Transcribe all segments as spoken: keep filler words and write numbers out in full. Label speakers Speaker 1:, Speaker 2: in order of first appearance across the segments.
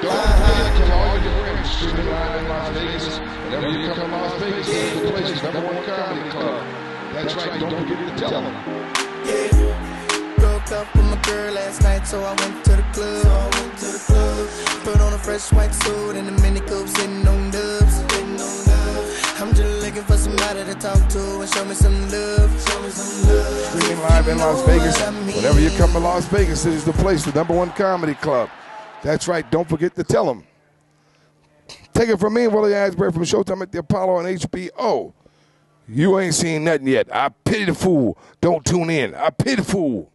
Speaker 1: forget to all your friends streaming live in Las Vegas. Whenever you come to Las Vegas, go to the place, number one comedy club. That's right, don't forget to tell them.
Speaker 2: Yeah. Broke up with my girl last night, so I went to the club. So I went to the club. Put on a fresh white suit and a mini coupe, sitting on dubs. Sitting on dubs. I'm just looking for somebody to talk to and show me some love. Show me some love.
Speaker 1: Streaming live in Las Vegas. Whenever you come to Las Vegas, it is the place, the number one comedy club. That's right, don't forget to tell them. Take it from me, Willie Asbury, from Showtime at the Apollo on H B O. You ain't seen nothing yet. I pity the fool. Don't tune in. I pity the fool.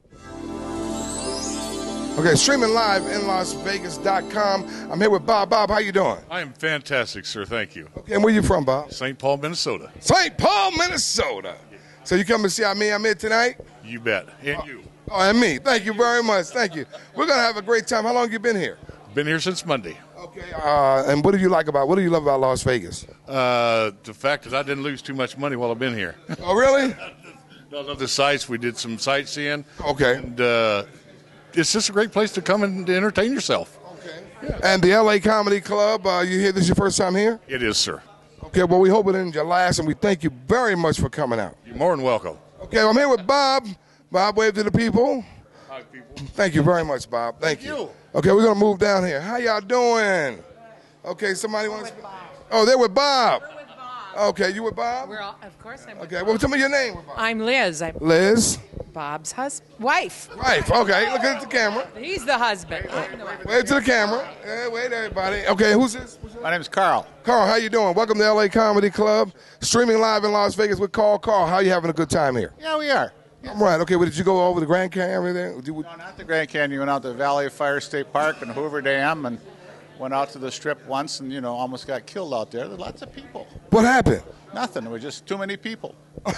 Speaker 1: Okay, streaming live in Las Vegas dot com. I'm here with Bob. Bob, how you doing?
Speaker 3: I am fantastic, sir. Thank you.
Speaker 1: Okay, and where you from, Bob?
Speaker 3: Saint Paul, Minnesota.
Speaker 1: Saint Paul, Minnesota. So you come to see how me I'm here tonight?
Speaker 3: You bet. And you.
Speaker 1: Oh, and me. Thank you very much. Thank you. We're going to have a great time. How long have you been here?
Speaker 3: Been here since Monday.
Speaker 1: Okay. Uh, and what do you like about, what do you love about Las Vegas?
Speaker 3: Uh, the fact that I didn't lose too much money while I've been here.
Speaker 1: Oh, really?
Speaker 3: I love the sights. We did some sightseeing.
Speaker 1: Okay.
Speaker 3: And uh, it's just a great place to come and entertain yourself.
Speaker 1: Okay. Yeah. And the L A Comedy Club, uh, you here, this is your first time here?
Speaker 3: It is, sir.
Speaker 1: Okay, well, we hope it isn't your last, and we thank you very much for coming out.
Speaker 3: You're more than welcome.
Speaker 1: Okay, well, I'm here with Bob. Bob, wave to the people.
Speaker 3: Hi, people.
Speaker 1: Thank you very much, Bob. Thank,
Speaker 3: Thank
Speaker 1: you.
Speaker 3: you.
Speaker 1: Okay, we're going to move down here. How y'all doing? Okay, somebody want to speak? Oh, they're with Bob.
Speaker 4: We're with Bob.
Speaker 1: Okay, you with Bob?
Speaker 4: We're all, of course I'm with
Speaker 1: Okay,
Speaker 4: Bob.
Speaker 1: well, tell me your name. Bob.
Speaker 4: I'm Liz. I'm
Speaker 1: Liz.
Speaker 4: Bob's hus- wife.
Speaker 1: Wife. Okay, look at the camera.
Speaker 4: He's the husband. I'm the wife.
Speaker 1: Wave to the camera. Hey, wait, everybody. Okay, who's this? Who's this?
Speaker 5: My name's Carl.
Speaker 1: Carl, how you doing? Welcome to L A Comedy Club. Streaming live in Las Vegas with Carl. Carl, how you having a good time here?
Speaker 5: Yeah, we are.
Speaker 1: I'm right. Okay, well, did you go over the Grand Canyon and everything? Did you-
Speaker 5: No, not the Grand Canyon. We went out to Valley Fire State Park and Hoover Dam and went out to the Strip once and, you know, almost got killed out there. There's lots of people.
Speaker 1: What happened?
Speaker 5: Nothing. There were just too many people.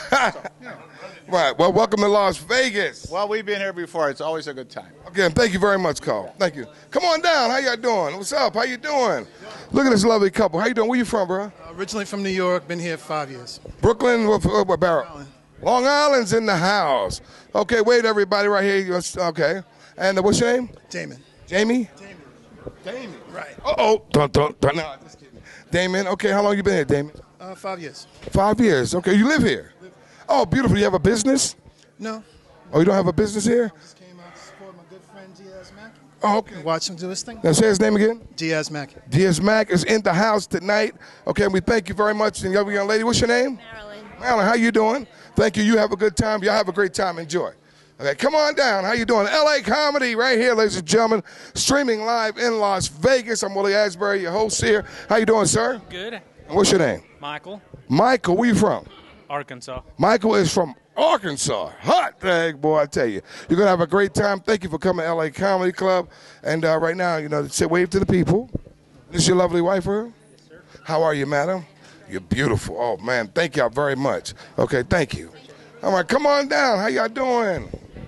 Speaker 1: Right. Well, welcome to Las Vegas.
Speaker 5: Well, we've been here before. It's always a good time.
Speaker 1: Okay, thank you very much, Carl. Thank you. Come on down. How y'all doing? What's up? How you doing? Look at this lovely couple. How you doing? Where you from, bro?
Speaker 6: Uh, originally from New York, been here five years.
Speaker 1: Brooklyn, what, what, what Barrett?
Speaker 6: Island.
Speaker 1: Long Island's in the house. Okay, wait, everybody, right here. Okay. And uh, what's your name?
Speaker 6: Damon.
Speaker 1: Jamie?
Speaker 6: Damon.
Speaker 1: Damien.
Speaker 6: Right.
Speaker 1: Uh-oh. Dun, dun, dun. No, just kidding. Damien. Okay, how long you been here, Damien?
Speaker 6: Uh, five years.
Speaker 1: Five years. Okay, you live here? Oh, beautiful. You have a business?
Speaker 6: No.
Speaker 1: Oh, you don't have a business here?
Speaker 6: Just came out to support my good friend Diaz Mack.
Speaker 1: Oh, okay.
Speaker 6: Watch him do his thing.
Speaker 1: Now say his name again.
Speaker 6: Diaz Mack.
Speaker 1: Diaz Mack is in the house tonight. Okay, and we thank you very much. And young, young lady, what's your name?
Speaker 7: Marilyn.
Speaker 1: Marilyn, how you doing? Thank you. You have a good time. Y'all have a great time. Enjoy. Okay, come on down. How you doing? L A Comedy right here, ladies and gentlemen. Streaming live in Las Vegas. I'm Willie Asbury, your host here. How you doing, sir?
Speaker 8: Good.
Speaker 1: And what's your name?
Speaker 8: Michael,
Speaker 1: Michael, where you from?
Speaker 8: Arkansas.
Speaker 1: Michael is from Arkansas. Hot dang, boy, I tell you. You're going to have a great time. Thank you for coming to L A Comedy Club. And uh, right now, you know, say wave to the people. This is your lovely wife, her?
Speaker 8: Yes, sir.
Speaker 1: How are you, madam? You're beautiful. Oh, man, thank y'all very much. Okay, thank you. All right, come on down. How y'all doing?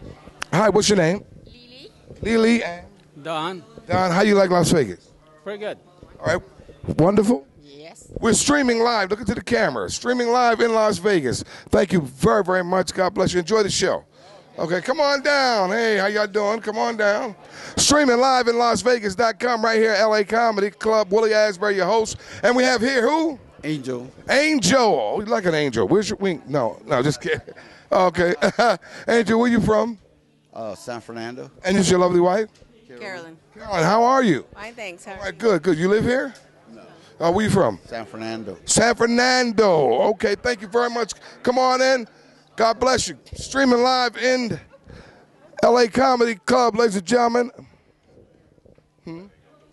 Speaker 1: Hi, what's your name?
Speaker 7: Lily.
Speaker 1: Lily and
Speaker 8: Don.
Speaker 1: Don. How you like Las Vegas?
Speaker 8: Pretty good.
Speaker 1: All right, wonderful.
Speaker 7: Yes.
Speaker 1: We're streaming live. Look into the camera. Streaming live in Las Vegas. Thank you very, very much. God bless you. Enjoy the show. Okay, come on down. Hey, how y'all doing? Come on down. Streaming live in Las Vegas dot com right here, L A Comedy Club. Willie Asbury, your host. And we have here who?
Speaker 9: Angel.
Speaker 1: Angel. Oh, you like an angel. Where's your wing? No, no, just kidding. Okay. Angel, where you from?
Speaker 9: Uh, San Fernando.
Speaker 1: And this your lovely wife?
Speaker 7: Carolyn.
Speaker 1: Carolyn, how are you?
Speaker 7: Fine, thanks. How
Speaker 1: All
Speaker 7: are
Speaker 1: right, good, good. You live here?
Speaker 9: No.
Speaker 1: Uh, where you from?
Speaker 9: San Fernando.
Speaker 1: San Fernando. Okay, thank you very much. Come on in. God bless you. Streaming live in L A Comedy Club, ladies and gentlemen. Hmm?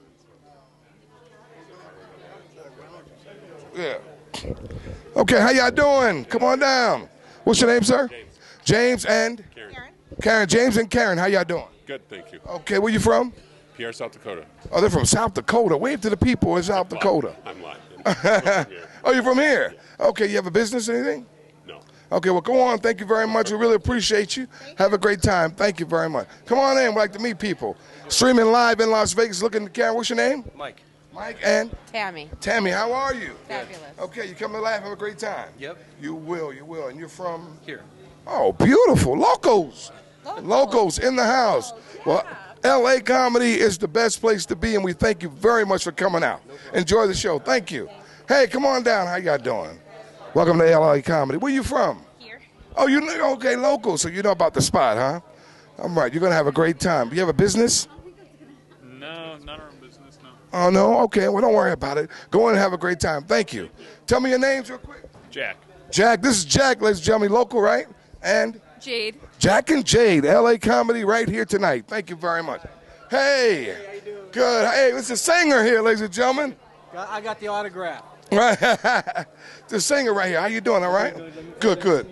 Speaker 1: Yeah. Okay, how y'all doing? Come on down. What's your name, sir?
Speaker 10: James.
Speaker 1: James and?
Speaker 10: Karen.
Speaker 1: Karen. James and Karen, how y'all doing?
Speaker 10: Good, thank you.
Speaker 1: Okay, where you from?
Speaker 10: Pierre, South Dakota.
Speaker 1: Oh, they're from South Dakota. Wave to the people in South Dakota.
Speaker 10: I'm lying. I'm from here.
Speaker 1: Oh, you're from here? Okay, you have a business or anything?
Speaker 10: No.
Speaker 1: Okay, well, go on. Thank you very much. We really appreciate you. Have a great time. Thank you very much. Come on in. We'd like to meet people. Streaming live in Las Vegas. Look in the camera. What's your name?
Speaker 8: Mike.
Speaker 1: Mike and?
Speaker 7: Tammy.
Speaker 1: Tammy, how are you?
Speaker 7: Fabulous.
Speaker 1: Okay, you come to laugh, have a great time.
Speaker 8: Yep.
Speaker 1: You will, you will. And you're from?
Speaker 8: Here.
Speaker 1: Oh, beautiful. Locos.
Speaker 7: Locos.
Speaker 1: Locos in the house. Well, L A Comedy is the best place to be, and we thank you very much for coming out. Enjoy the show. Thank you. Hey, come on down. How y'all doing? Welcome to L A Comedy. Where you from?
Speaker 7: Here.
Speaker 1: Oh, you know, okay, local, so you know about the spot, huh? All right, you're going to have a great time. You have a business?
Speaker 8: No, not our business, no.
Speaker 1: Oh, no? Okay, well, don't worry about it. Go in and have a great time. Thank you. Tell me your names real quick.
Speaker 8: Jack.
Speaker 1: Jack, this is Jack, ladies and gentlemen, local, right? And?
Speaker 4: Jade.
Speaker 1: Jack and Jade, L A Comedy right here tonight. Thank you very much. Hey. Good. Hey, it's a singer here, ladies and gentlemen.
Speaker 11: I got the autograph.
Speaker 1: Right. The singer right here. How you doing, all right? Good, good.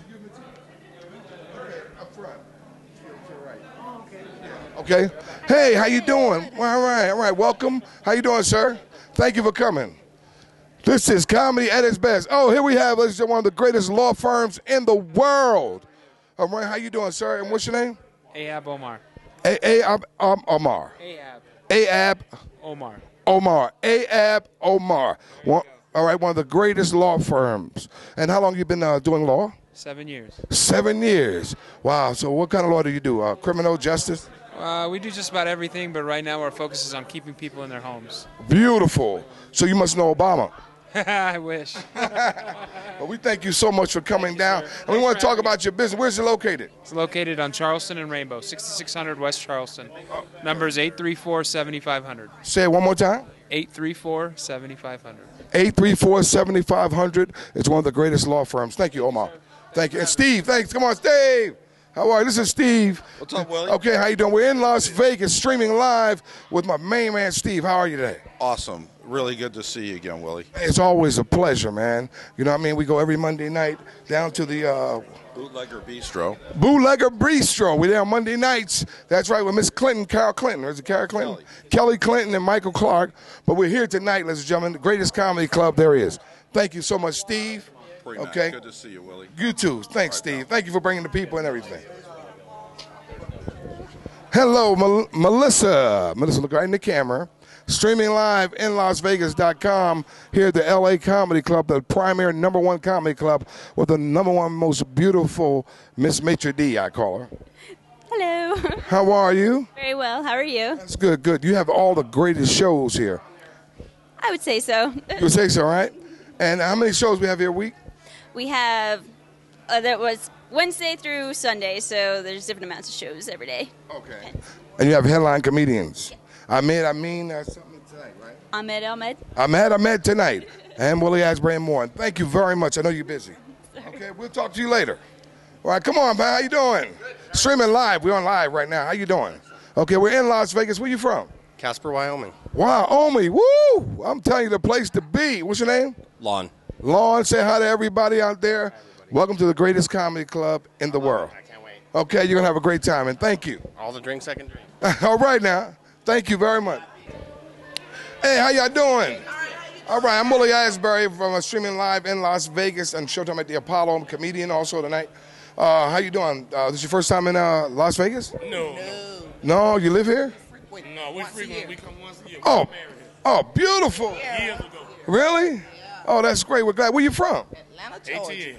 Speaker 1: Okay. Hey, how you doing? Well, all right, all right. Welcome. How you doing, sir? Thank you for coming. This is comedy at its best. Oh, here we have, ladies and gentlemen, one of the greatest law firms in the world. All right, how you doing, sir? And what's your name?
Speaker 8: Ahab Omar.
Speaker 1: A A um, Omar.
Speaker 8: Ahab.
Speaker 1: Ahab
Speaker 8: Omar.
Speaker 1: Omar. Ahab Omar. One, all right, one of the greatest law firms. And how long you been uh, doing law?
Speaker 8: Seven years.
Speaker 1: Seven years. Wow. So what kind of law do you do? Uh, criminal justice?
Speaker 8: Uh, we do just about everything, but right now our focus is on keeping people in their homes.
Speaker 1: Beautiful. So you must know Obama.
Speaker 8: I wish.
Speaker 1: Well, we thank you so much for coming down. And we want to talk about your business. Where's it located?
Speaker 8: It's located on Charleston and Rainbow, sixty-six hundred West Charleston. Number is eight three four, seven five zero zero.
Speaker 1: Say it one more time.
Speaker 8: eight three four, seven five zero zero.
Speaker 1: eight three four, seven five zero zero. It's one of the greatest law firms. Thank you, Omar. Thank you. And Steve, thanks. Come on, Steve. How are you? This is Steve.
Speaker 12: What's up, Willie?
Speaker 1: Okay, how you doing? We're in Las Vegas streaming live with my main man, Steve. How are you today?
Speaker 12: Awesome. Really good to see you again, Willie.
Speaker 1: It's always a pleasure, man. You know what I mean? We go every Monday night down to the uh,
Speaker 12: Bootlegger Bistro.
Speaker 1: Bootlegger Bistro. We're there on Monday nights. That's right, with Miss Clinton, Carol Clinton. Or is it Carol Clinton?
Speaker 12: Kelly.
Speaker 1: Kelly Clinton and Michael Clark. But we're here tonight, ladies and gentlemen, the greatest comedy club there is. Thank you so much, Steve.
Speaker 12: Pretty
Speaker 1: okay.
Speaker 12: Nice. Good to see you, Willie.
Speaker 1: You too. Thanks, Steve. Thank you for bringing the people and everything. Hello, Mel- Melissa. Melissa, look right in the camera. Streaming live in Las Vegas dot com here at the L A Comedy Club, the primary number one comedy club with the number one most beautiful Miss Maitre D, I call her.
Speaker 7: Hello.
Speaker 1: How are you?
Speaker 7: Very well. How are you?
Speaker 1: That's good, good. You have all the greatest shows here.
Speaker 7: I would say so.
Speaker 1: You would say so, right? And how many shows we have here a week?
Speaker 7: We have, uh, that was Wednesday through Sunday, so there's different amounts of shows every day.
Speaker 1: Okay. And you have headline comedians. Ahmed, I mean, that's something tonight, right?
Speaker 7: Ahmed Ahmed.
Speaker 1: Ahmed Ahmed tonight. And Willie Asbury and more. And thank you very much. I know you're busy.
Speaker 7: Sorry.
Speaker 1: Okay, we'll talk to you later. All right, come on, man. How you doing? Streaming live. We're on live right now. How you doing? Okay, we're in Las Vegas. Where you from?
Speaker 13: Casper, Wyoming.
Speaker 1: Wyoming. Woo! I'm telling you, the place to be. What's your name?
Speaker 13: Lon.
Speaker 1: Lon, say hi to everybody out there. Everybody. Welcome to the greatest comedy club in the world.
Speaker 13: I can't wait.
Speaker 1: Okay, you're going to have a great time, and thank you.
Speaker 13: All the drinks I can drink.
Speaker 1: All right now. Thank you very much. Hey, how y'all doing? All right, I'm Willie Asbury from uh, streaming live in Las Vegas and Showtime at the Apollo. I'm a comedian also tonight. Uh, how you doing? Uh, this is your first time in uh, Las Vegas?
Speaker 14: No.
Speaker 1: No, you live here?
Speaker 14: No, we frequent. We come once a year.
Speaker 1: Oh, oh, beautiful.
Speaker 14: Years ago.
Speaker 1: Really? Yeah. Oh, that's great. We're glad. Where you from?
Speaker 14: Atlanta, Georgia.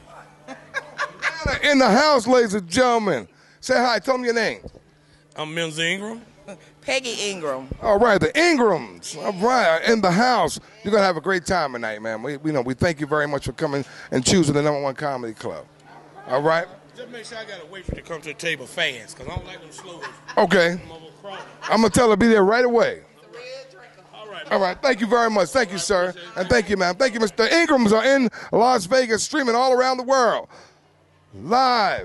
Speaker 1: Atlanta in the house, ladies and gentlemen. Say hi. Tell them your name.
Speaker 14: I'm Menza Ingram.
Speaker 15: Peggy Ingram.
Speaker 1: All right, the Ingrams. All right, in the house. You're going to have a great time tonight, man. We, we know we thank you very much for coming and choosing the number one comedy club. All right?
Speaker 14: Just make sure I got to wait for you to come to the table fast, because I don't like them slow.
Speaker 1: Okay. I'm going to tell her to be there right away.
Speaker 14: All right.
Speaker 1: All right. Thank you very much. Thank you, sir. And thank you, ma'am. Thank you, Mister Ingrams are in Las Vegas, streaming all around the world. Live.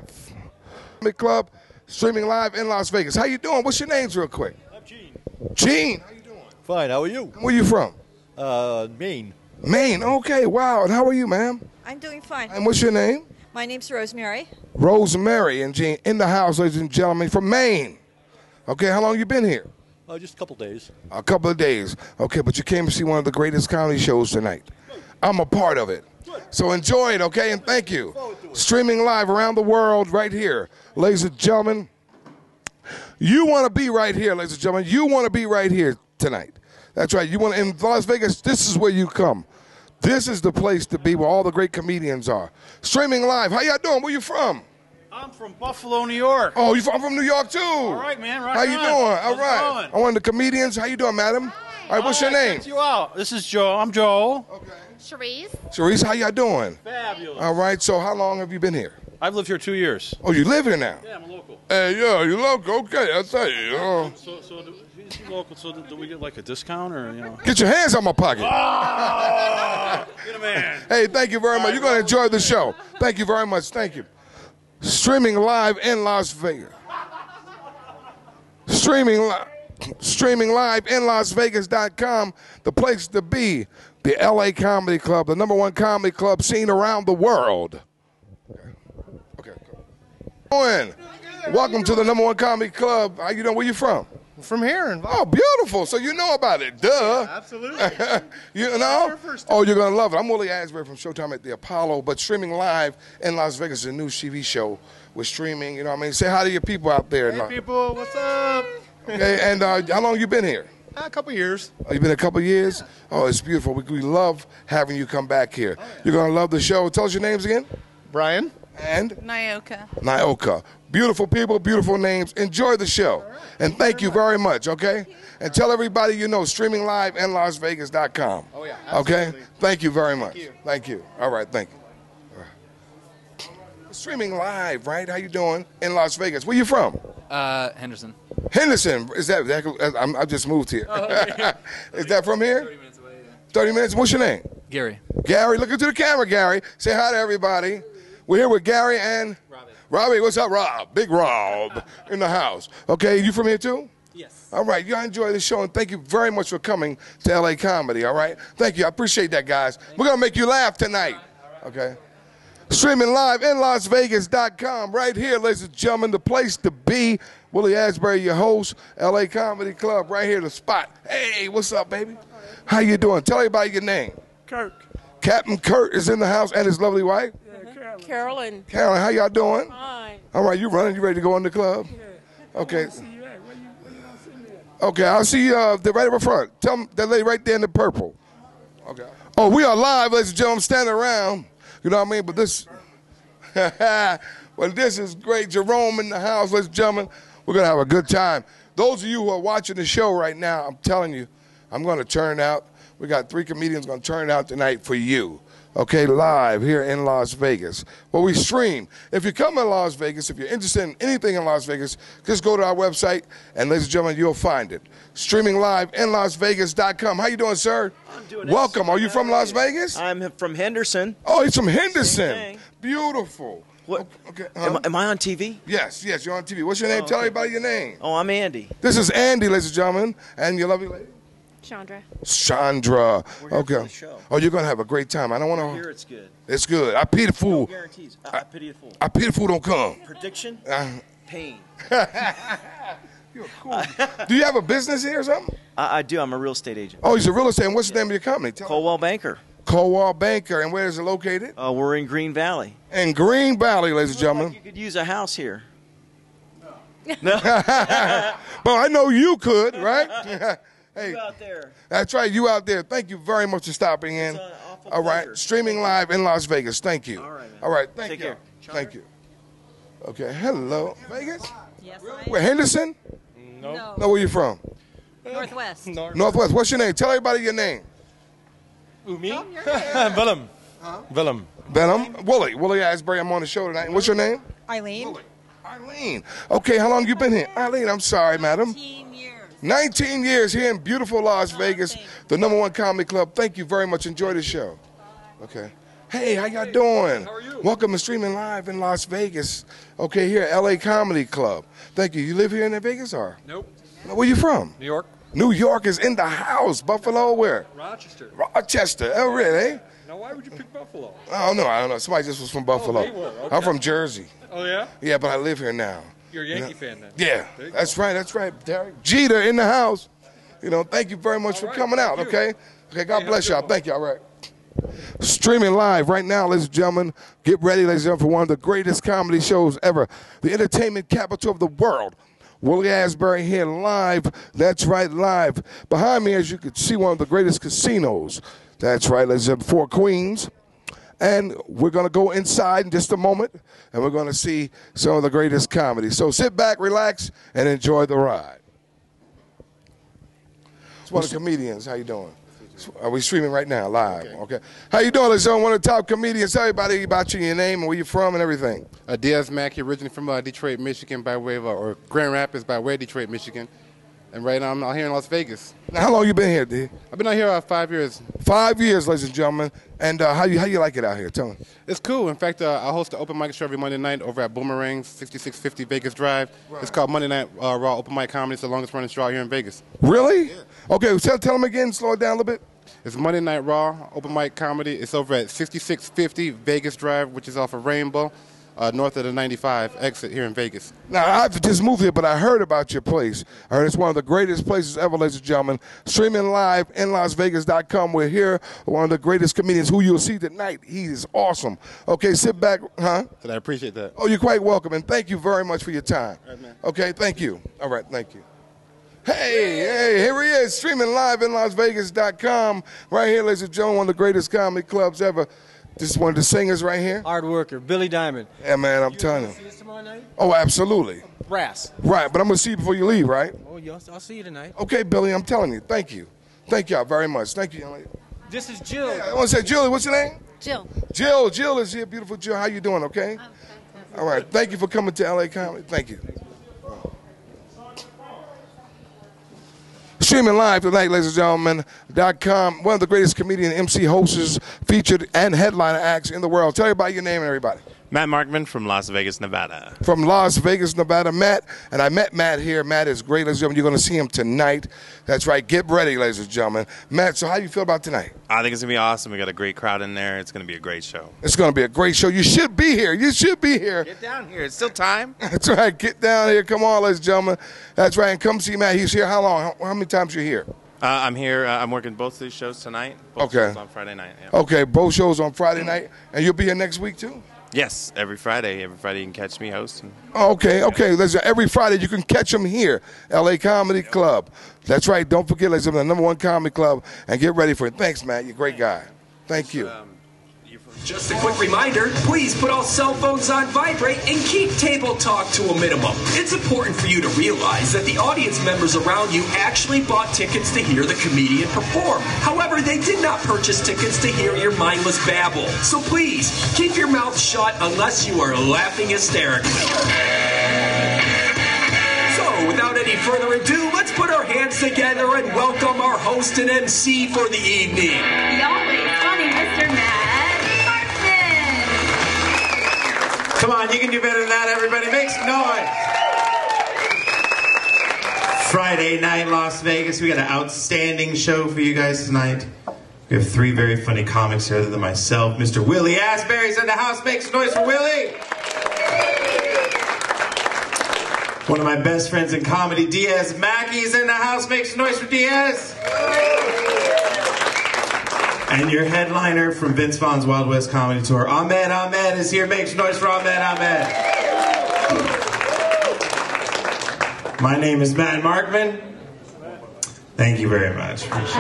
Speaker 1: Club, streaming live in Las Vegas. How you doing? What's your names real quick?
Speaker 16: I'm Gene.
Speaker 1: Gene. How you doing?
Speaker 16: Fine. How are you?
Speaker 1: Where you from?
Speaker 16: Uh, Maine.
Speaker 1: Maine. Okay. Wow. And how are you, ma'am?
Speaker 17: I'm doing fine.
Speaker 1: And what's your name?
Speaker 17: My name's Rosemary.
Speaker 1: Rosemary and Gene in the house, ladies and gentlemen, from Maine. Okay. How long you been here?
Speaker 16: Uh, just a couple days.
Speaker 1: A couple of days. Okay, but you came to see one of the greatest comedy shows tonight. I'm a part of it. So enjoy it, okay? And thank you. Streaming live around the world right here. Ladies and gentlemen, you want to be right here, ladies and gentlemen. You want to be right here tonight. That's right. You want to, in Las Vegas, this is where you come. This is the place to be where all the great comedians are. Streaming live. How y'all doing? Where you from?
Speaker 15: I'm from Buffalo, New York.
Speaker 1: Oh, you from, I'm from New York too. All
Speaker 15: right, man. Rock
Speaker 1: How you
Speaker 15: on.
Speaker 1: doing? All
Speaker 15: How's it
Speaker 1: right.
Speaker 15: going?
Speaker 1: I'm one of the comedians. How you doing, madam? All right, what's your name?
Speaker 15: Check you out. This is Joe. I'm Joel.
Speaker 18: Cherise.
Speaker 1: Sharice, how y'all doing?
Speaker 15: Fabulous.
Speaker 1: All right, so how long have you been here?
Speaker 15: I've lived here two years.
Speaker 1: Oh, you live here now?
Speaker 15: Yeah, I'm a local.
Speaker 1: Hey, yeah, you local. Okay, I'll tell you. Oh.
Speaker 15: So, so do, he's local. So do, do we get like a discount or you know?
Speaker 1: Get your hands on my pocket.
Speaker 15: Oh, get a man.
Speaker 1: Hey, thank you very much. You're going to enjoy the show. Thank you very much. Thank you. Streaming live in Las Vegas. Streaming live. Streaming live in Las Vegas dot com, the place to be, the L A Comedy Club, the number one comedy club seen around the world. Okay. Okay. Welcome to the number one comedy club. How you doing? Where you from?
Speaker 6: From here. In
Speaker 1: Oh, beautiful. So you know about it. Duh.
Speaker 6: Yeah, absolutely.
Speaker 1: You know? Oh, you're going to love it. I'm Willie Asbury from Showtime at the Apollo, but streaming live in Las Vegas is a new T V show. We're streaming, you know what I mean? Say hi to your people out there.
Speaker 6: Hey, people, what's up?
Speaker 1: Okay, and uh, how long you been here?
Speaker 6: A couple years.
Speaker 1: Oh, you been a couple years? Oh, it's beautiful. We, we love having you come back here. You're going to love the show. Tell us your names again.
Speaker 6: Brian.
Speaker 1: And?
Speaker 4: Nyoka.
Speaker 1: Nyoka. Beautiful people, beautiful names. Enjoy the show. And thank you very much, okay? And tell everybody you know, streaming live in Las Vegas dot com.
Speaker 6: Oh, yeah.
Speaker 1: Okay?
Speaker 6: Absolutely.
Speaker 1: Thank you very much.
Speaker 6: Thank you.
Speaker 1: Thank you. All right, thank you. All right. Streaming live, right? How you doing in Las Vegas? Where you from?
Speaker 19: Uh, Henderson.
Speaker 1: Henderson. Is that, that I'm, I just moved here.
Speaker 19: Oh, okay.
Speaker 1: Is that from here?
Speaker 19: thirty minutes away, yeah.
Speaker 1: thirty minutes? What's your name?
Speaker 19: Gary.
Speaker 1: Gary, look into the camera, Gary. Say hi to everybody. We're here with Gary and Robbie. Robbie, what's up, Rob? Big Rob in the house. Okay, you from here too?
Speaker 19: Yes.
Speaker 1: All right, y'all enjoy the show, and thank you very much for coming to L A Comedy, all right? Thank you, I appreciate that, guys. We're going to make you laugh tonight, okay? Streaming live in Las Vegas dot com, right here, ladies and gentlemen, the place to be. Willie Asbury, your host, L A Comedy Club, right here, the spot. Hey, what's up, baby? How you doing? Tell everybody your name.
Speaker 20: Kirk.
Speaker 1: Captain Kurt is in the house and his lovely wife.
Speaker 20: Yeah, Carolyn.
Speaker 1: Carolyn, how y'all doing?
Speaker 20: Fine.
Speaker 1: All right, you running? You ready to go in the club?
Speaker 20: Yeah.
Speaker 1: Okay. Okay, I'll see you uh, they're right up front. Tell them that lady right there in the purple. Okay. Oh, we are live, ladies and gentlemen, standing around. You know what I mean? But this, well, this is great. Jerome in the house, ladies and gentlemen. We're going to have a good time. Those of you who are watching the show right now, I'm telling you, I'm going to turn out. We got three comedians going to turn out tonight for you. Okay, live here in Las Vegas. Well, we stream. If you come to Las Vegas, if you're interested in anything in Las Vegas, just go to our website, and ladies and gentlemen, you'll find it. Streaming live in Las Vegas dot com. How you doing, sir?
Speaker 21: I'm doing
Speaker 1: Welcome.
Speaker 21: excellent.
Speaker 1: Are you from Las Vegas?
Speaker 21: I'm from Henderson.
Speaker 1: Oh, he's from Henderson.
Speaker 21: Same thing.
Speaker 1: Beautiful.
Speaker 21: What?
Speaker 1: Okay.
Speaker 21: Am, am I on T V?
Speaker 1: Yes, yes, you're on T V. What's your name?
Speaker 21: Oh,
Speaker 1: Tell
Speaker 21: okay.
Speaker 1: everybody your name.
Speaker 21: Oh, I'm Andy.
Speaker 1: This is Andy, ladies and gentlemen, and your lovely lady.
Speaker 18: Chandra.
Speaker 1: Chandra.
Speaker 21: We're here
Speaker 1: Okay.
Speaker 21: for the show.
Speaker 1: Oh, you're gonna have a great time. I don't want to.
Speaker 21: Here it's good.
Speaker 1: It's good. I pity the
Speaker 21: No
Speaker 1: fool.
Speaker 21: guarantees. I, I pity the fool.
Speaker 1: I pity the fool don't come.
Speaker 21: Prediction?
Speaker 1: Uh,
Speaker 21: Pain.
Speaker 1: You're cool. Do you have a business here or something?
Speaker 21: I, I do. I'm a real estate agent.
Speaker 1: Oh, he's a real estate. And what's the name of your company? Tell
Speaker 21: Coldwell Banker.
Speaker 1: Coldwell Banker. And where is it located?
Speaker 21: Uh, we're in Green Valley.
Speaker 1: In Green Valley, ladies and
Speaker 21: Looks like
Speaker 1: gentlemen.
Speaker 21: you could use a house here.
Speaker 1: No. But I know you could, right? Hey,
Speaker 21: You out there.
Speaker 1: that's right. You out there. Thank you very much for stopping in.
Speaker 21: It's an awful
Speaker 1: All right.
Speaker 21: pleasure.
Speaker 1: Streaming live in Las Vegas. Thank you.
Speaker 21: All right, man.
Speaker 1: All right. Thank
Speaker 21: Take
Speaker 1: you.
Speaker 21: care.
Speaker 1: Thank you. Okay. Hello. Vegas?
Speaker 18: Yes,
Speaker 1: Where, Henderson?
Speaker 20: No.
Speaker 1: No, where you from?
Speaker 18: Northwest.
Speaker 1: Northwest. What's your name? Tell everybody your name.
Speaker 20: Who, me? Willem. Willem.
Speaker 1: Venom. Willie. Willie Asbury. I'm on the show tonight. And what's your name?
Speaker 17: Eileen.
Speaker 1: Eileen. Okay, how long you been here? Eileen, I'm sorry, madam.
Speaker 17: nineteen years.
Speaker 1: nineteen years here in beautiful Las Vegas, the number one comedy club. Thank you very much. Enjoy the show. Okay. Hey, how y'all doing? How are you? Welcome to Streaming Live in Las Vegas. Okay, here at L A Comedy Club. Thank you. You live here in Vegas, or?
Speaker 20: Nope.
Speaker 1: Where you from?
Speaker 20: New York.
Speaker 1: New York is in the house. Buffalo, where?
Speaker 20: Rochester.
Speaker 1: Rochester. Oh, really?
Speaker 20: Now, why would you pick Buffalo?
Speaker 1: I don't know. I don't know. Somebody just was from Buffalo.
Speaker 20: they were. Okay.
Speaker 1: I'm from Jersey.
Speaker 20: Oh, yeah?
Speaker 1: Yeah, but I live here now.
Speaker 20: You're a
Speaker 1: You
Speaker 20: Yankee
Speaker 1: know?
Speaker 20: fan then?
Speaker 1: Yeah,
Speaker 20: There you
Speaker 1: that's
Speaker 20: go.
Speaker 1: right, that's right. Derek Jeter in the house. You know, thank you very much
Speaker 20: All
Speaker 1: for
Speaker 20: right,
Speaker 1: coming out,
Speaker 20: thank you.
Speaker 1: okay? Okay, God
Speaker 20: Hey,
Speaker 1: bless
Speaker 20: have a
Speaker 1: y'all.
Speaker 20: good
Speaker 1: Thank you, all right. Streaming live right now, ladies and gentlemen. Get ready, ladies and gentlemen, for one of the greatest comedy shows ever. The entertainment capital of the world. Willie Asbury here live. That's right, live. Behind me, as you can see, one of the greatest casinos. That's right, ladies and gentlemen, Four Queens. And we're going to go inside in just a moment, and we're going to see some of the greatest comedy. So sit back, relax, and enjoy the ride. It's one of the comedians. How you doing? Are we streaming right now, live? Okay. okay. How you doing, ladies? One of the top comedians. Tell everybody about you, your name, and where you're from, and everything.
Speaker 19: Uh, Diaz Mackey, originally from uh, Detroit, Michigan, by way of, uh, or Grand Rapids, by way of Detroit, Michigan. And right now I'm out here in Las Vegas.
Speaker 1: Now, how long you been here, D?
Speaker 19: I've been out here uh, five years.
Speaker 1: Five years, ladies and gentlemen. And uh, how you how you like it out here? Tell me.
Speaker 19: It's cool. In fact, uh, I host an open mic show every Monday night over at Boomerang, sixty-six fifty Vegas Drive. Right. It's called Monday Night uh, Raw Open Mic Comedy. It's the longest running show out here in Vegas.
Speaker 1: Really? Yeah. Okay, tell, tell them again. Slow it down a little bit.
Speaker 19: It's Monday Night Raw Open Mic Comedy. It's over at sixty-six fifty Vegas Drive, which is off of Rainbow, uh, north of the ninety-five exit here in Vegas.
Speaker 1: Now, I've just moved here, but I heard about your place. I heard it's one of the greatest places ever, ladies and gentlemen. Streaming live in Las Vegas dot com. We're here. One of the greatest comedians who you'll see tonight. He is awesome. Okay, sit back. Huh?
Speaker 19: I appreciate that.
Speaker 1: Oh, you're quite welcome, and thank you very much for your time.
Speaker 19: All right, man.
Speaker 1: Okay, thank you. All right, thank you. Hey, hey, here he is, streaming live in Las Vegas dot com. Right here, ladies and gentlemen, one of the greatest comedy clubs ever. This is one of the singers right here.
Speaker 11: Hard worker, Billy Diamond.
Speaker 1: Yeah, man, I'm
Speaker 11: you
Speaker 1: telling you.
Speaker 11: See us tomorrow night?
Speaker 1: Oh, absolutely.
Speaker 11: Brass.
Speaker 1: Right, but I'm going to see you before you leave, right?
Speaker 11: Oh, yeah, I'll see you tonight.
Speaker 1: Okay, Billy, I'm telling you. Thank you. Thank y'all very much. Thank you, young lady.
Speaker 11: This is Jill.
Speaker 1: Yeah, I want to say, Julie, what's your name?
Speaker 18: Jill.
Speaker 1: Jill. Jill is here, beautiful Jill. How you doing, okay? All right, thank you for coming to L A Comedy. Thank you. Streaming live tonight, ladies and gentlemen, dot com. One of the greatest comedian, M C hosts, featured, and headliner acts in the world. Tell everybody your name and everybody.
Speaker 22: Matt Markman from Las Vegas, Nevada.
Speaker 1: From Las Vegas, Nevada. Matt, and I met Matt here. Matt is great, ladies and gentlemen. You're going to see him tonight. That's right. Get ready, ladies and gentlemen. Matt, so how do you feel about tonight?
Speaker 22: I think it's going to be awesome. We got a great crowd in there. It's going to be a great show.
Speaker 1: It's going to be a great show. You should be here. You should be here.
Speaker 22: Get down here. It's still time.
Speaker 1: That's right. Get down here. Come on, ladies and gentlemen. That's right. And come see Matt. He's here how long? How, how many times you here?
Speaker 22: Uh, I'm here. Uh, I'm working both these shows tonight. Both
Speaker 1: okay.
Speaker 22: shows on Friday night. Yeah.
Speaker 1: Okay. Both shows on Friday night. And you'll be here next week, too?
Speaker 22: Yes, every Friday. Every Friday you can catch me hosting.
Speaker 1: Oh, okay, okay. Listen, every Friday you can catch them here, L A Comedy yep. Club. That's right. Don't forget, ladies and gentlemen, the number one comedy club, and get ready for it. Thanks, Matt. You're a great guy. Thank you. Um,
Speaker 23: Just a quick reminder, please put all cell phones on vibrate and keep table talk to a minimum. It's important for you to realize that the audience members around you actually bought tickets to hear the comedian perform. However, they did not purchase tickets to hear your mindless babble. So please, keep your mouth shut unless you are laughing hysterically. So, without any further ado, let's put our hands together and welcome our host and M C for the evening.
Speaker 24: The always funny Mister Matt.
Speaker 25: Come on, you can do better than that, everybody. Make some noise. Friday night, Las Vegas. We got an outstanding show for you guys tonight. We have three very funny comics here other than myself. Mister Willie Asbury's in the house. Make some noise for Willie. One of my best friends in comedy, Diaz Mackey's in the house. Make some noise for Diaz. And your headliner from Vince Vaughn's Wild West Comedy Tour, Ahmed Ahmed, is here. Make some noise for Ahmed Ahmed. My name is Matt Markman. Thank you very much. Appreciate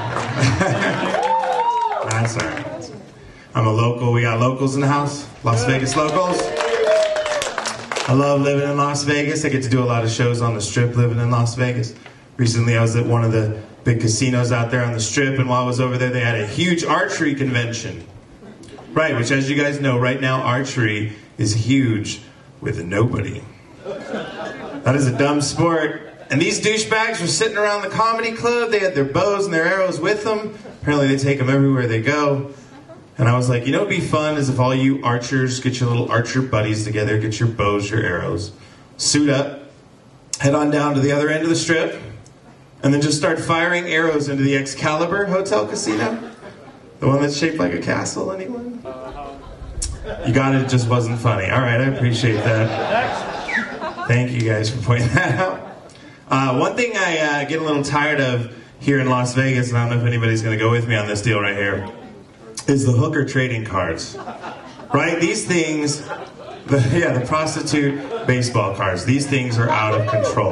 Speaker 25: that. That's all right. I'm a local. We got locals in the house. Las Vegas locals. I love living in Las Vegas. I get to do a lot of shows on the Strip living in Las Vegas. Recently I was at one of the big casinos out there on the Strip, and while I was over there, they had a huge archery convention. Right, which, as you guys know, right now, archery is huge with nobody. That is a dumb sport. And these douchebags were sitting around the comedy club. They had their bows and their arrows with them. Apparently, they take them everywhere they go. And I was like, you know what would be fun is if all you archers get your little archer buddies together, get your bows, your arrows, suit up, head on down to the other end of the Strip, and then just start firing arrows into the Excalibur Hotel Casino. The one that's shaped like a castle, anyone? You got it, it just wasn't funny. All right, I appreciate that. Thank you guys for pointing that out. Uh, one thing I uh, get a little tired of here in Las Vegas, and I don't know if anybody's going to go with me on this deal right here, is the hooker trading cards. Right? These things, the, yeah, the prostitute baseball cards, these things are out of control.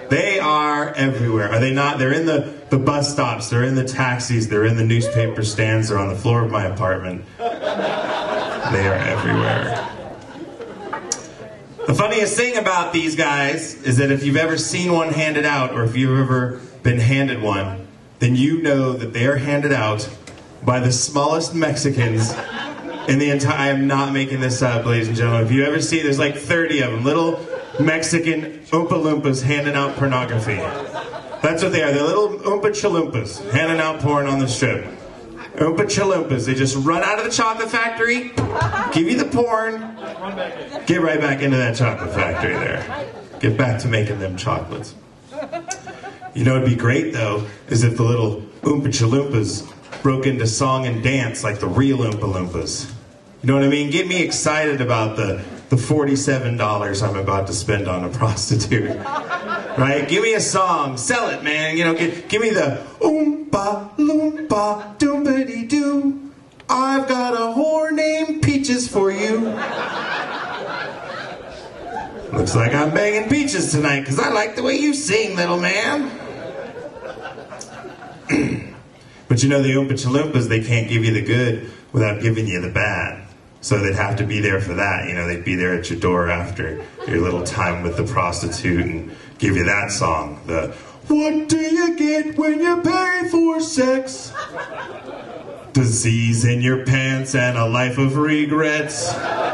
Speaker 25: They are everywhere. Are they not? They're in the, the bus stops. They're in the taxis. They're in the newspaper stands. They're on the floor of my apartment. They are everywhere. The funniest thing about these guys is that if you've ever seen one handed out, or if you've ever been handed one, then you know that they are handed out by the smallest Mexicans in the entire... I am not making this up, ladies and gentlemen. If you ever see, there's like thirty of them. Little Mexican Oompa Loompas handing out pornography. That's what they are. They're little Oompa Chalumpas handing out porn on the strip. Oompa Chalumpas. They just run out of the chocolate factory, give you the porn, get right back into that chocolate factory there. Get back to making them chocolates. You know what'd be great, though, is if the little Oompa Chalumpas broke into song and dance like the real Oompa Loompas. You know what I mean? Get me excited about the, the forty-seven dollars I'm about to spend on a prostitute. Right? Give me a song. Sell it, man. You know, give, give me the Oompa Loompa Doombity Doo. I've got a whore named Peaches for you. Looks like I'm banging Peaches tonight because I like the way you sing, little man. But you know, the Oompa Chalumpas, they can't give you the good without giving you the bad. So they'd have to be there for that. You know, they'd be there at your door after your little time with the prostitute and give you that song. The, what do you get when you pay for sex? Disease in your pants and a life of regrets.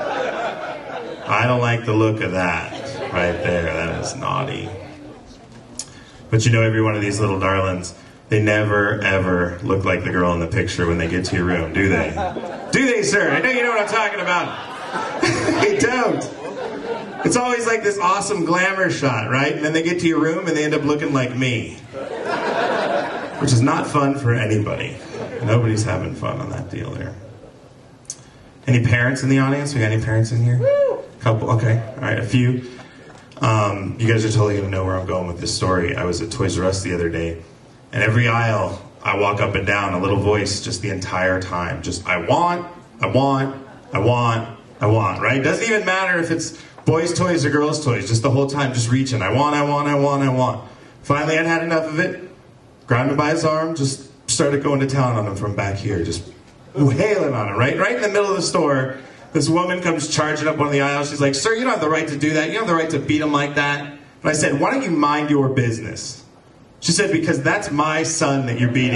Speaker 25: I don't like the look of that right there. That is naughty. But you know, every one of these little darlings, they never, ever look like the girl in the picture when they get to your room, do they? Do they, sir? I know you know what I'm talking about. They don't. It's always like this awesome glamour shot, right? And then they get to your room and they end up looking like me. Which is not fun for anybody. Nobody's having fun on that deal there. Any parents in the audience? We got any parents in here? Couple, okay. All right, a few. Um, you guys are totally going to know where I'm going with this story. I was at Toys R Us the other day. And every aisle, I walk up and down, a little voice just the entire time. Just, I want, I want, I want, I want, right? Doesn't even matter if it's boys' toys or girls' toys. Just the whole time, just reaching. I want, I want, I want, I want. Finally, I'd had enough of it. Grabbed him by his arm, just started going to town on him from back here. Just wailing on him, right? Right in the middle of the store, this woman comes charging up one of the aisles. She's like, sir, you don't have the right to do that. You don't have the right to beat him like that. And I said, why don't you mind your business? She said, because that's my son that you're beating.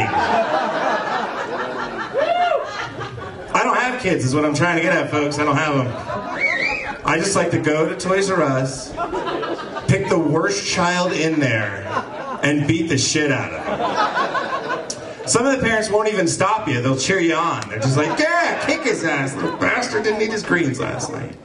Speaker 25: I don't have kids is what I'm trying to get at, folks. I don't have them. I just like to go to Toys R Us, pick the worst child in there, and beat the shit out of him. Some of the parents won't even stop you. They'll cheer you on. They're just like, yeah, kick his ass. Little bastard didn't eat his greens last night.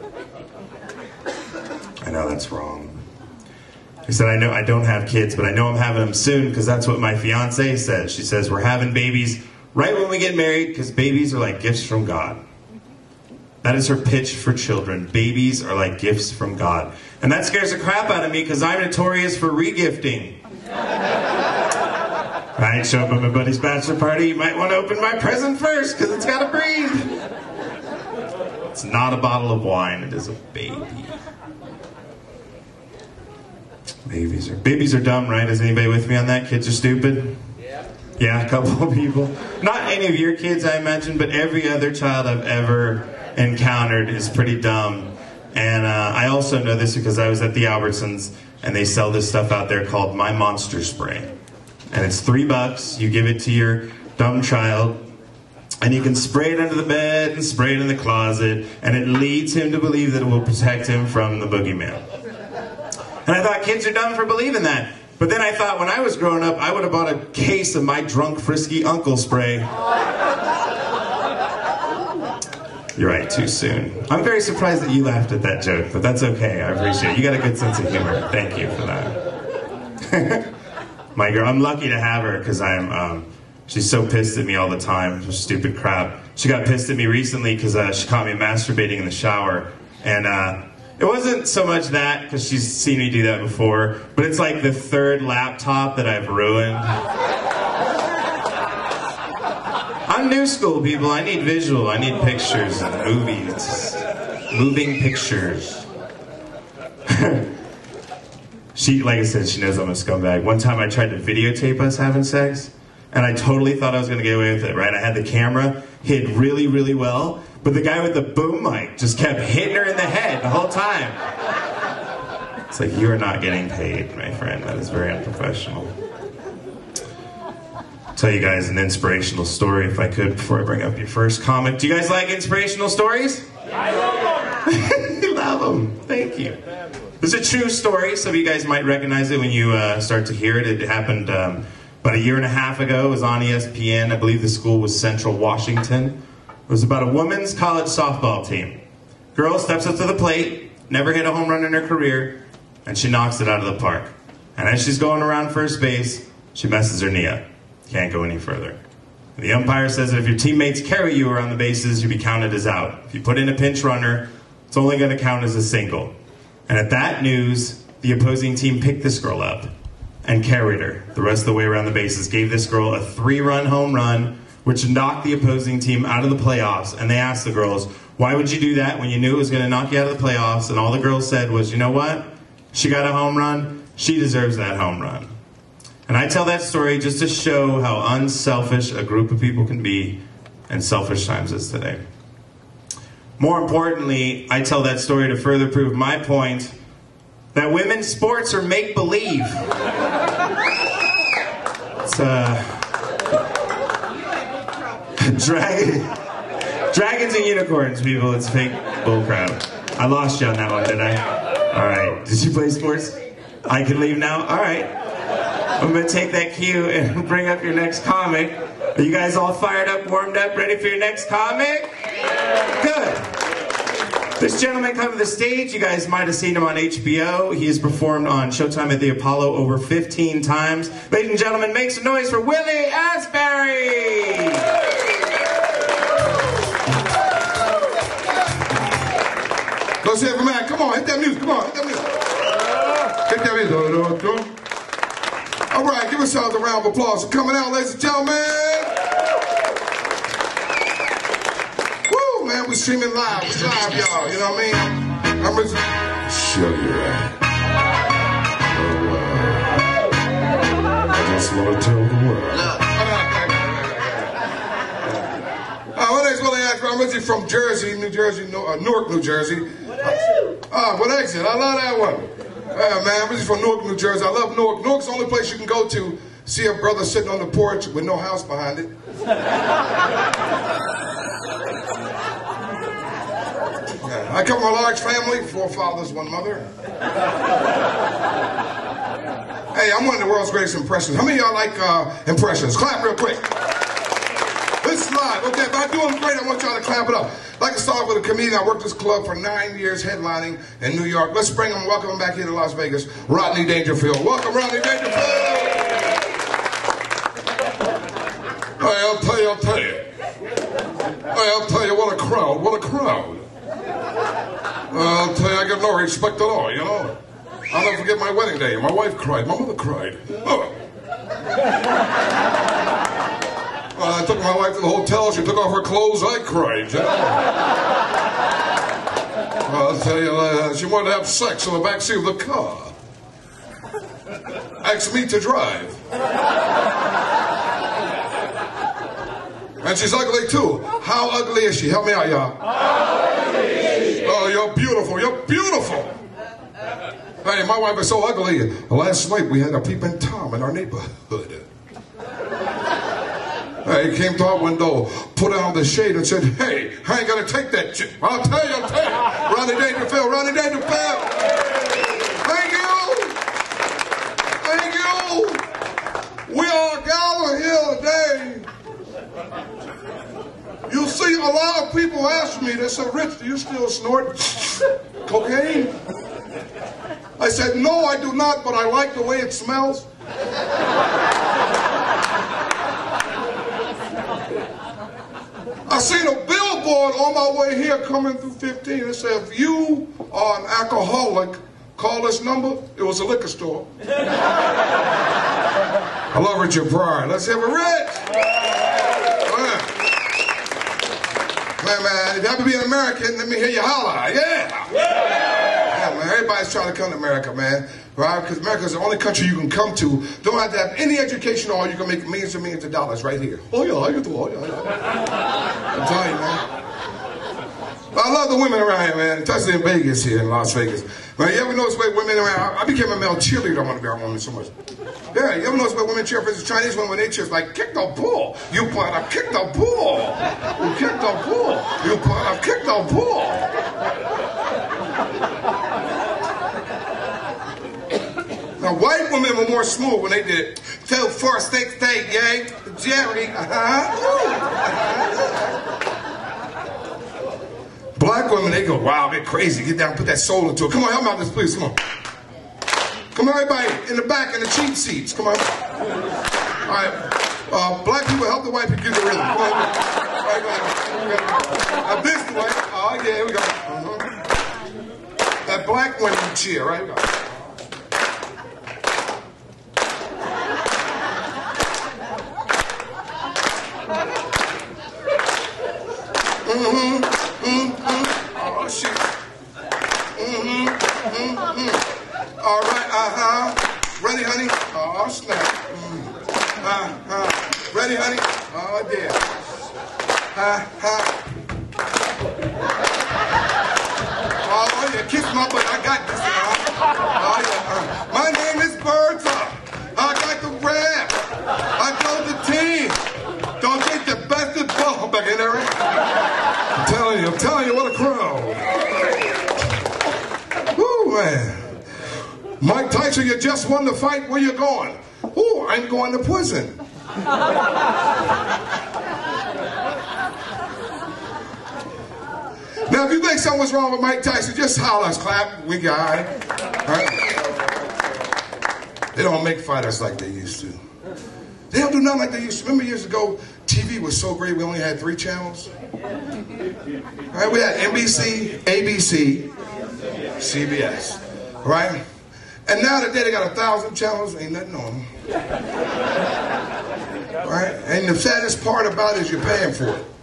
Speaker 25: I know that's wrong. He said, I know I don't have kids, but I know I'm having them soon because that's what my fiance says. She says, we're having babies right when we get married because babies are like gifts from God. That is her pitch for children. Babies are like gifts from God. And that scares the crap out of me because I'm notorious for regifting. Right, show up at my buddy's bachelor party. You might want to open my present first because it's got to breathe. It's not a bottle of wine. It is a baby. Babies are babies are dumb, right? Is anybody with me on that? Kids are stupid? Yeah. Yeah, a couple of people. Not any of your kids, I imagine, but every other child I've ever encountered is pretty dumb. And uh, I also know this because I was at the Albertsons, and they sell this stuff out there called My Monster Spray. And it's three bucks. You give it to your dumb child, and you can spray it under the bed and spray it in the closet, and it leads him to believe that it will protect him from the boogeyman. And I thought kids are dumb for believing that. But then I thought when I was growing up, I would have bought a case of my drunk, frisky uncle spray. You're right, too soon. I'm very surprised that you laughed at that joke, but that's okay. I appreciate it. You got a good sense of humor. Thank you for that. My girl, I'm lucky to have her because I'm, um, she's so pissed at me all the time. Stupid crap. She got pissed at me recently because uh, she caught me masturbating in the shower. And, uh, it wasn't so much that, because she's seen me do that before, but it's like the third laptop that I've ruined. I'm new school, people. I need visual. I need pictures and movies. Moving pictures. she, like I said, she knows I'm a scumbag. One time I tried to videotape us having sex, and I totally thought I was going to get away with it, right? I had the camera hid really, really well, but the guy with the boom mic just kept hitting her in the head the whole time. It's like, you are not getting paid, my friend. That is very unprofessional. I'll tell you guys an inspirational story, if I could, before I bring up your first comic. Do you guys like inspirational stories? I love them. You love them. Thank you. This is a true story. Some of you guys might recognize it when you uh, start to hear it. It happened um, about a year and a half ago. It was on E S P N. I believe the school was Central Washington. It was about a women's college softball team. Girl steps up to the plate, never hit a home run in her career, and she knocks it out of the park. And as she's going around first base, she messes her knee up. Can't go any further. And the umpire says that if your teammates carry you around the bases, you'll be counted as out. If you put in a pinch runner, it's only going to count as a single. And at that news, the opposing team picked this girl up and carried her the rest of the way around the bases, gave this girl a three-run home run, which knocked the opposing team out of the playoffs. And they asked the girls, why would you do that when you knew it was going to knock you out of the playoffs? And all the girls said was, you know what? She got a home run. She deserves that home run. And I tell that story just to show how unselfish a group of people can be in selfish times as today. More importantly, I tell that story to further prove my point that women's sports are make-believe. It's uh, dragon, dragons and unicorns, people. It's fake bullcrap. I lost you on that one, didn't I? All right. Did you play sports? I can leave now? All right. I'm going to take that cue and bring up your next comic. Are you guys all fired up, warmed up, ready for your next comic? Good. This gentleman come to the stage. You guys might have seen him on H B O. He has performed on Showtime at the Apollo over fifteen times. Ladies and gentlemen, make some noise for Willie Asbury!
Speaker 1: Let's hear it for Matt. Come on, hit that music. Come on, hit that music. Hit that music. All right, give yourselves a round of applause for coming out, ladies and gentlemen. Woo, man, we streaming live. We live, y'all. You know what I mean? I'm just... Show you right. Oh, wow. I just want to tell the world. Uh, my name's Willie Asbury. I'm originally from Jersey, New Jersey, uh, Newark, New Jersey. Ah, uh, what exit? I love that one. Yeah, man, I'm originally from Newark, New Jersey. I love Newark. Newark's the only place you can go to see a brother sitting on the porch with no house behind it. Yeah, I come from a large family, four fathers, one mother. Hey, I'm one of the world's greatest impressions. How many of y'all like uh, impressions? Clap real quick. This is live. Okay, if I do them great, I want y'all to clap it up. I'd like to start with a comedian. I worked this club for nine years headlining in New York. Let's bring him, welcome him back here to Las Vegas, Rodney Dangerfield. Welcome, Rodney Dangerfield. Hey, I'll tell you, I'll tell you. Hey, I'll tell you, what a crowd, what a crowd. I'll tell you, I get no respect at all, you know. I'll never forget my wedding day. My wife cried, my mother cried. Oh. Uh, I took my wife to the hotel, she took off her clothes, I cried, you know. I'll tell you, uh, she wanted to have sex in the backseat of the car. Asked me to drive. And she's ugly too. How ugly is she? Help me out, y'all. Oh, you're beautiful, you're beautiful. Hey, my wife is so ugly. Last night we had a peeping Tom in our neighborhood. Hey, he came to our window, put down the shade and said, hey, I ain't gonna take that chick. I'll tell you, I'll tell you. Rodney Dangerfield, Rodney Dangerfield. Thank you. Thank you. We are gathered here today. You see, a lot of people ask me, they said, Rich, do you still snort cocaine? I said, no, I do not, but I like the way it smells. I seen a billboard on my way here coming through fifteen. It said, if you are an alcoholic, call this number. It was a liquor store. I love Richard Pryor. Let's have a Rich. Man. man, man, if you have to be an American, let me hear you holler. Yeah. Yeah, man, everybody guys try to come to America, man, right? Because America is the only country you can come to. Don't have to have any education at all. You can make millions and millions of dollars right here. Oh, yeah, I get the oh, yeah, yeah. I'm telling you, man. But I love the women around here, man, especially in Vegas here in Las Vegas. Man, you ever notice where women around? I became a male cheerleader. I want to be around women so much. Yeah, you ever notice where women cheer for the Chinese women when they cheer? It's like, kick the ball. You point up, kick the ball. You kick the ball. You point up, kick the ball. Now, white women were more smooth when they did it. Two, four, six, eight, yay. Jerry, uh-huh. Black women, they go wild, get crazy, get down, put that soul into it. Come on, help me out this, please, come on. Come on, everybody, in the back, in the cheap seats, come on. All right, uh, black people help the white people get the rhythm. Come on, all right, go ahead. Now this the white, oh yeah, here we go. Uh-huh. That black women cheer, right, here we go. Mm-hmm, mm-hmm, oh shit. Mm-hmm, mm-hmm. All right, uh-huh. Ready, honey? Oh, snap. Mm. Uh-huh. Ready, honey? Oh, dear. Uh-huh. Oh, yeah, kiss my butt. I got this. Uh-huh. Oh, yeah. Uh. My name is Bertha. I got the rap. I go the team. Don't take the best of ball back in there. I'm telling you, I'm telling you, what a crowd. Woo, man. Mike Tyson, you just won the fight. Where you going? Ooh, I'm going to prison. Now, if you think something's wrong with Mike Tyson, just holler us, clap. We got it. Right? They don't make fighters like they used to. They don't do nothing like they used to. Remember years ago, T V was so great, we only had three channels? Right? We had N B C, A B C, C B S. Right? And now today they got a thousand channels, ain't nothing on them. Right? And the saddest part about it is you're paying for it.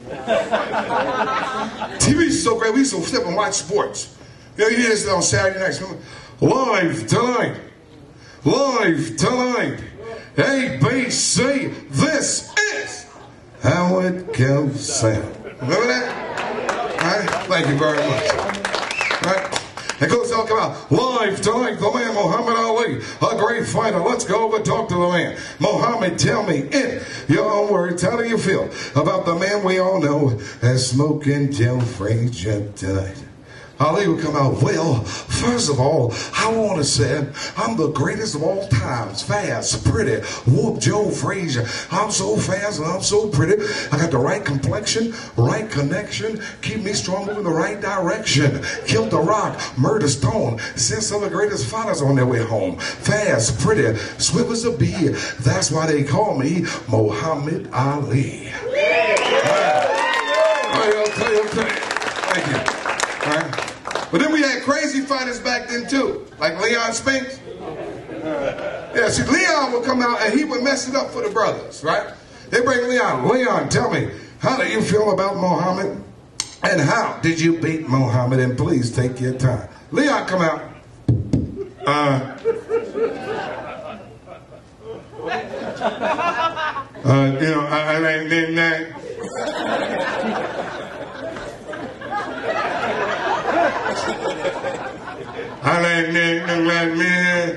Speaker 1: T V is so great, we used to flip and watch sports. You know, you hear this on Saturday nights. Live tonight. Live tonight. A B C, this is how it goes, Sam. Remember that? Right? Thank you very much. Right? It goes on, come out. Live tonight, the man Muhammad Ali, a great fighter. Let's go over and talk to the man. Muhammad, tell me in your own words, how do you feel about the man we all know as Smoking Joe Frazier tonight? Ali would come out, well, first of all, I want to say I'm the greatest of all times. Fast, pretty, whoop Joe Frazier. I'm so fast and I'm so pretty. I got the right complexion, right connection, keep me strong moving the right direction. Killed the Rock, murder Stone, sent some of the greatest fighters on their way home. Fast, pretty, swift as a bee. That's why they call me Muhammad Ali. Thank you. All right. But then we had crazy fighters back then too, like Leon Spinks. Yeah, see, Leon would come out and he would mess it up for the brothers, right? They bring Leon. Leon, tell me, how do you feel about Muhammad? And how did you beat Muhammad? And please take your time. Leon, come out. Uh, uh you know, I, I mean, then that. I like that, like me,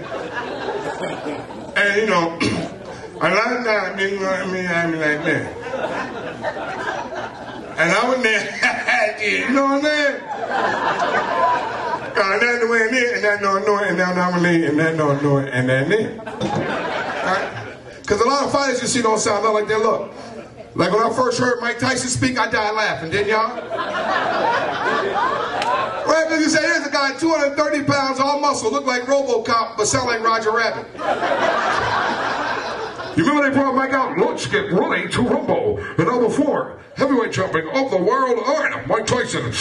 Speaker 1: and you know, I like that, you know what I mean, I mean like that. And I was there, you know what I'm saying? God, that's the way it is, and that don't know it, and that don't know it, and that don't know it, and that it. Right? Because a lot of fighters you see don't sound nothing like they look. Like when I first heard Mike Tyson speak, I died laughing, didn't y'all? Right, because you say, here's a guy, two hundred thirty pounds, all muscle, look like RoboCop, but sound like Roger Rabbit. You remember they brought Mike out, let's get ready to rumble. And number four, heavyweight champion of the world, all right, Mike Tyson.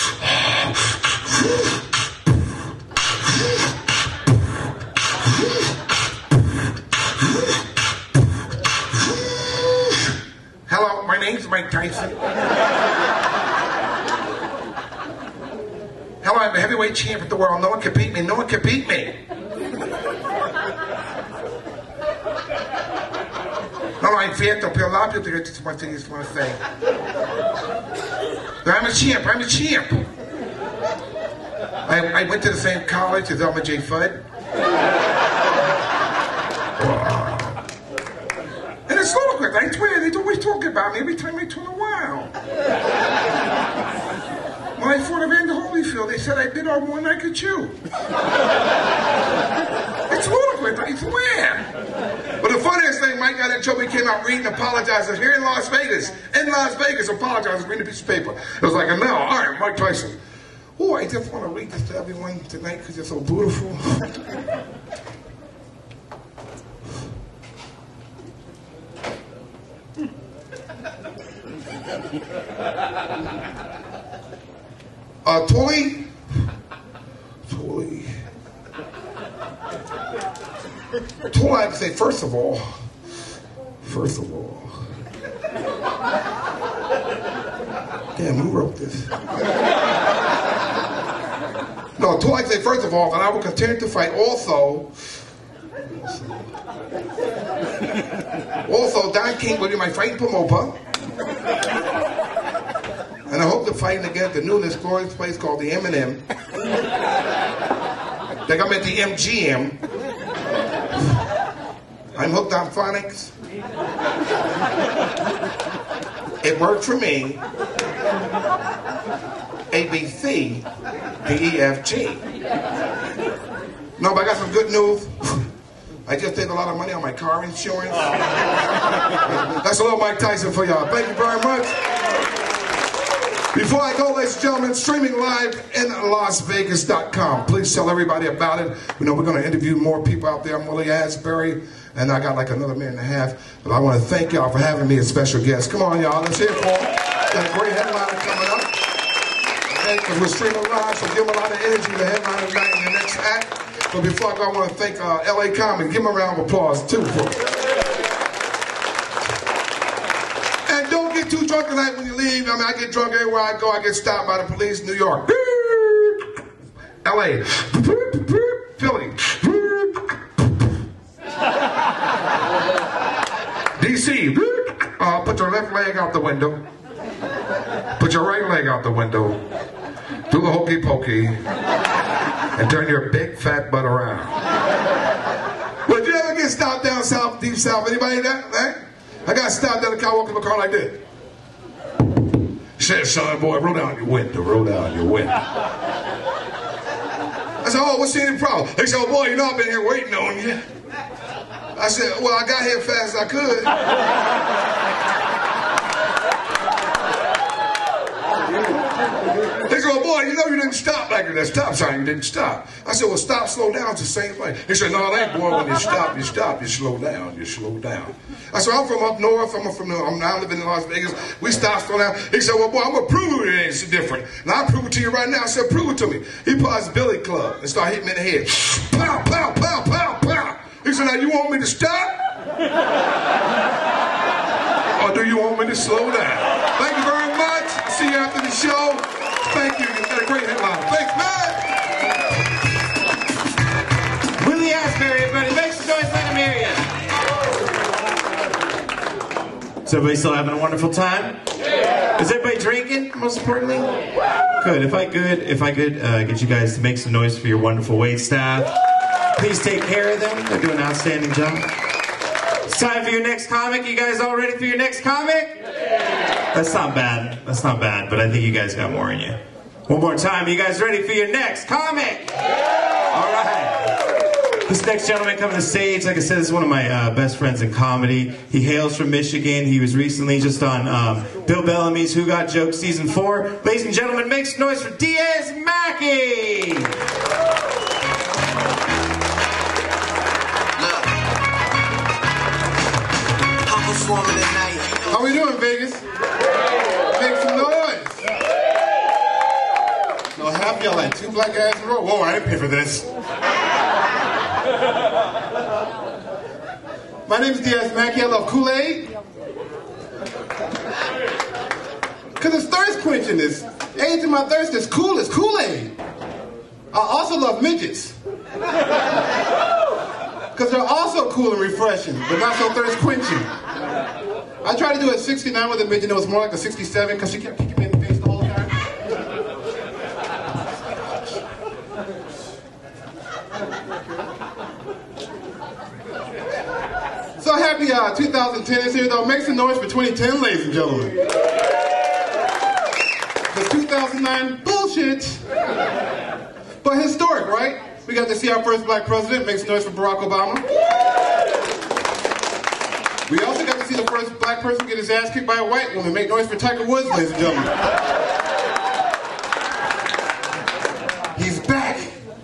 Speaker 1: Hello, my name's Mike Tyson. Hell, I'm the heavyweight champ of the world. No one can beat me. No one can beat me. No, no, I'm fietto per l'abito to get to my thing is my thing. I'm a champ. I'm a champ. I, I went to the same college as Elmer J. Fudd. And it's ludicrous. I swear, they always talk about me every time I turn around. When I fought Evander Holyfield, they said I bit on more than I could chew. It's ludicrous, I swear. But the funniest thing, Mike got in trouble. He came out reading, apologizing here in Las Vegas. In Las Vegas, apologizing, reading a piece of paper. It was like, and now, I am Mike Tyson. Oh, I just want to read this to everyone tonight because it's so beautiful. Uh, Tully? Tully. Tully, I have to say, first of all, first of all, damn, who wrote this? No, Tully, I have to say, first of all, that I will continue to fight. Also, also, Don King will be my fighting promoter. And I hope they're fighting again at the new, this glorious place called the M and M. Like I'm at the M G M. I'm hooked on phonics. It worked for me. A, B, C, D, E, F, G. No, but I got some good news. I just saved a lot of money on my car insurance. That's a little Mike Tyson for y'all. Thank you very much. Before I go, ladies and gentlemen, streaming live in Las Vegas dot com. Please tell everybody about it. You know, we're going to interview more people out there. I'm Willie Asbury, and I got like another minute and a half. But I want to thank y'all for having me as special guest. Come on, y'all. Let's hear it for them. Got a great headliner coming up. Okay, because we're streaming live, so give them a lot of energy to headline tonight in the next act. But before I go, I want to thank uh, L A Comedy. Give them a round of applause, too, for it. And don't get too drunk tonight when you leave. I mean, I get drunk everywhere I go. I get stopped by the police. New York. L A. Philly. D C. Uh, put your left leg out the window. Put your right leg out the window. Do the hokey pokey. And turn your big fat butt around. Would you ever get stopped down south, deep south? Anybody that? that? I got stopped down the car, walking in the car like this. Said, son, boy, roll down your window, roll down your window. I said, oh, what's the problem? They said, oh, boy, you know I've been here waiting on you. I said, well, I got here as fast as I could. They said, well, boy, you know you didn't stop back at that stop sign. You didn't stop. I said, well, stop, slow down. It's the same thing. He said, no, it ain't, boy. When you stop, you stop. You slow down. You slow down. I said, I'm from up north. I'm from the, I'm now living in Las Vegas. We stop, slow down. He said, well, boy, I'm going to prove it ain't different. And I'll prove it to you right now. I said, prove it to me. He put his billy club and started hitting me in the head. Pow, pow, pow, pow, pow. He said, now, you want me to stop? Or do you want me to slow down? Thank you very much. See you after the show. Thank you. You've got a great headline. Thanks, man.
Speaker 11: Willie Asbury, everybody. Make some noise, let him hear you. Is everybody still having a wonderful time? Yeah. Is everybody drinking, most importantly? Good. If I could, if I could uh, get you guys to make some noise for your wonderful wait staff. Please take care of them. They're doing an outstanding job. It's time for your next comic. You guys all ready for your next comic? That's not bad. That's not bad, but I think you guys got more in you. One more time. You guys ready for your next comic? All right. This next gentleman coming to the stage, like I said, is one of my uh, best friends in comedy. He hails from Michigan. He was recently just on um, Bill Bellamy's Who Got Jokes Season four. Ladies and gentlemen, make some noise for Diaz Mackey.
Speaker 1: How we doing, Vegas? Make some noise. No, half y'all like two black guys in a row. Whoa, I didn't pay for this. My name is Diaz Mackey. I love Kool-Aid. Because it's thirst quenching. This age of my thirst is cool as Kool-Aid.
Speaker 19: also love midgets. Because they're also cool and refreshing, but not so thirst quenching. I tried to do a sixty-nine with a midget, and it was more like a sixty-seven because she kept kicking me in the face the whole time. So happy uh, two thousand ten is here, though. Make some noise for twenty ten, ladies and gentlemen. Because two thousand nine, bullshit. But historic, right? We got to see our first black president. Make some noise for Barack Obama. We also got to see the first black person get his ass kicked by a white woman. Make noise for Tiger Woods, ladies and gentlemen. He's back.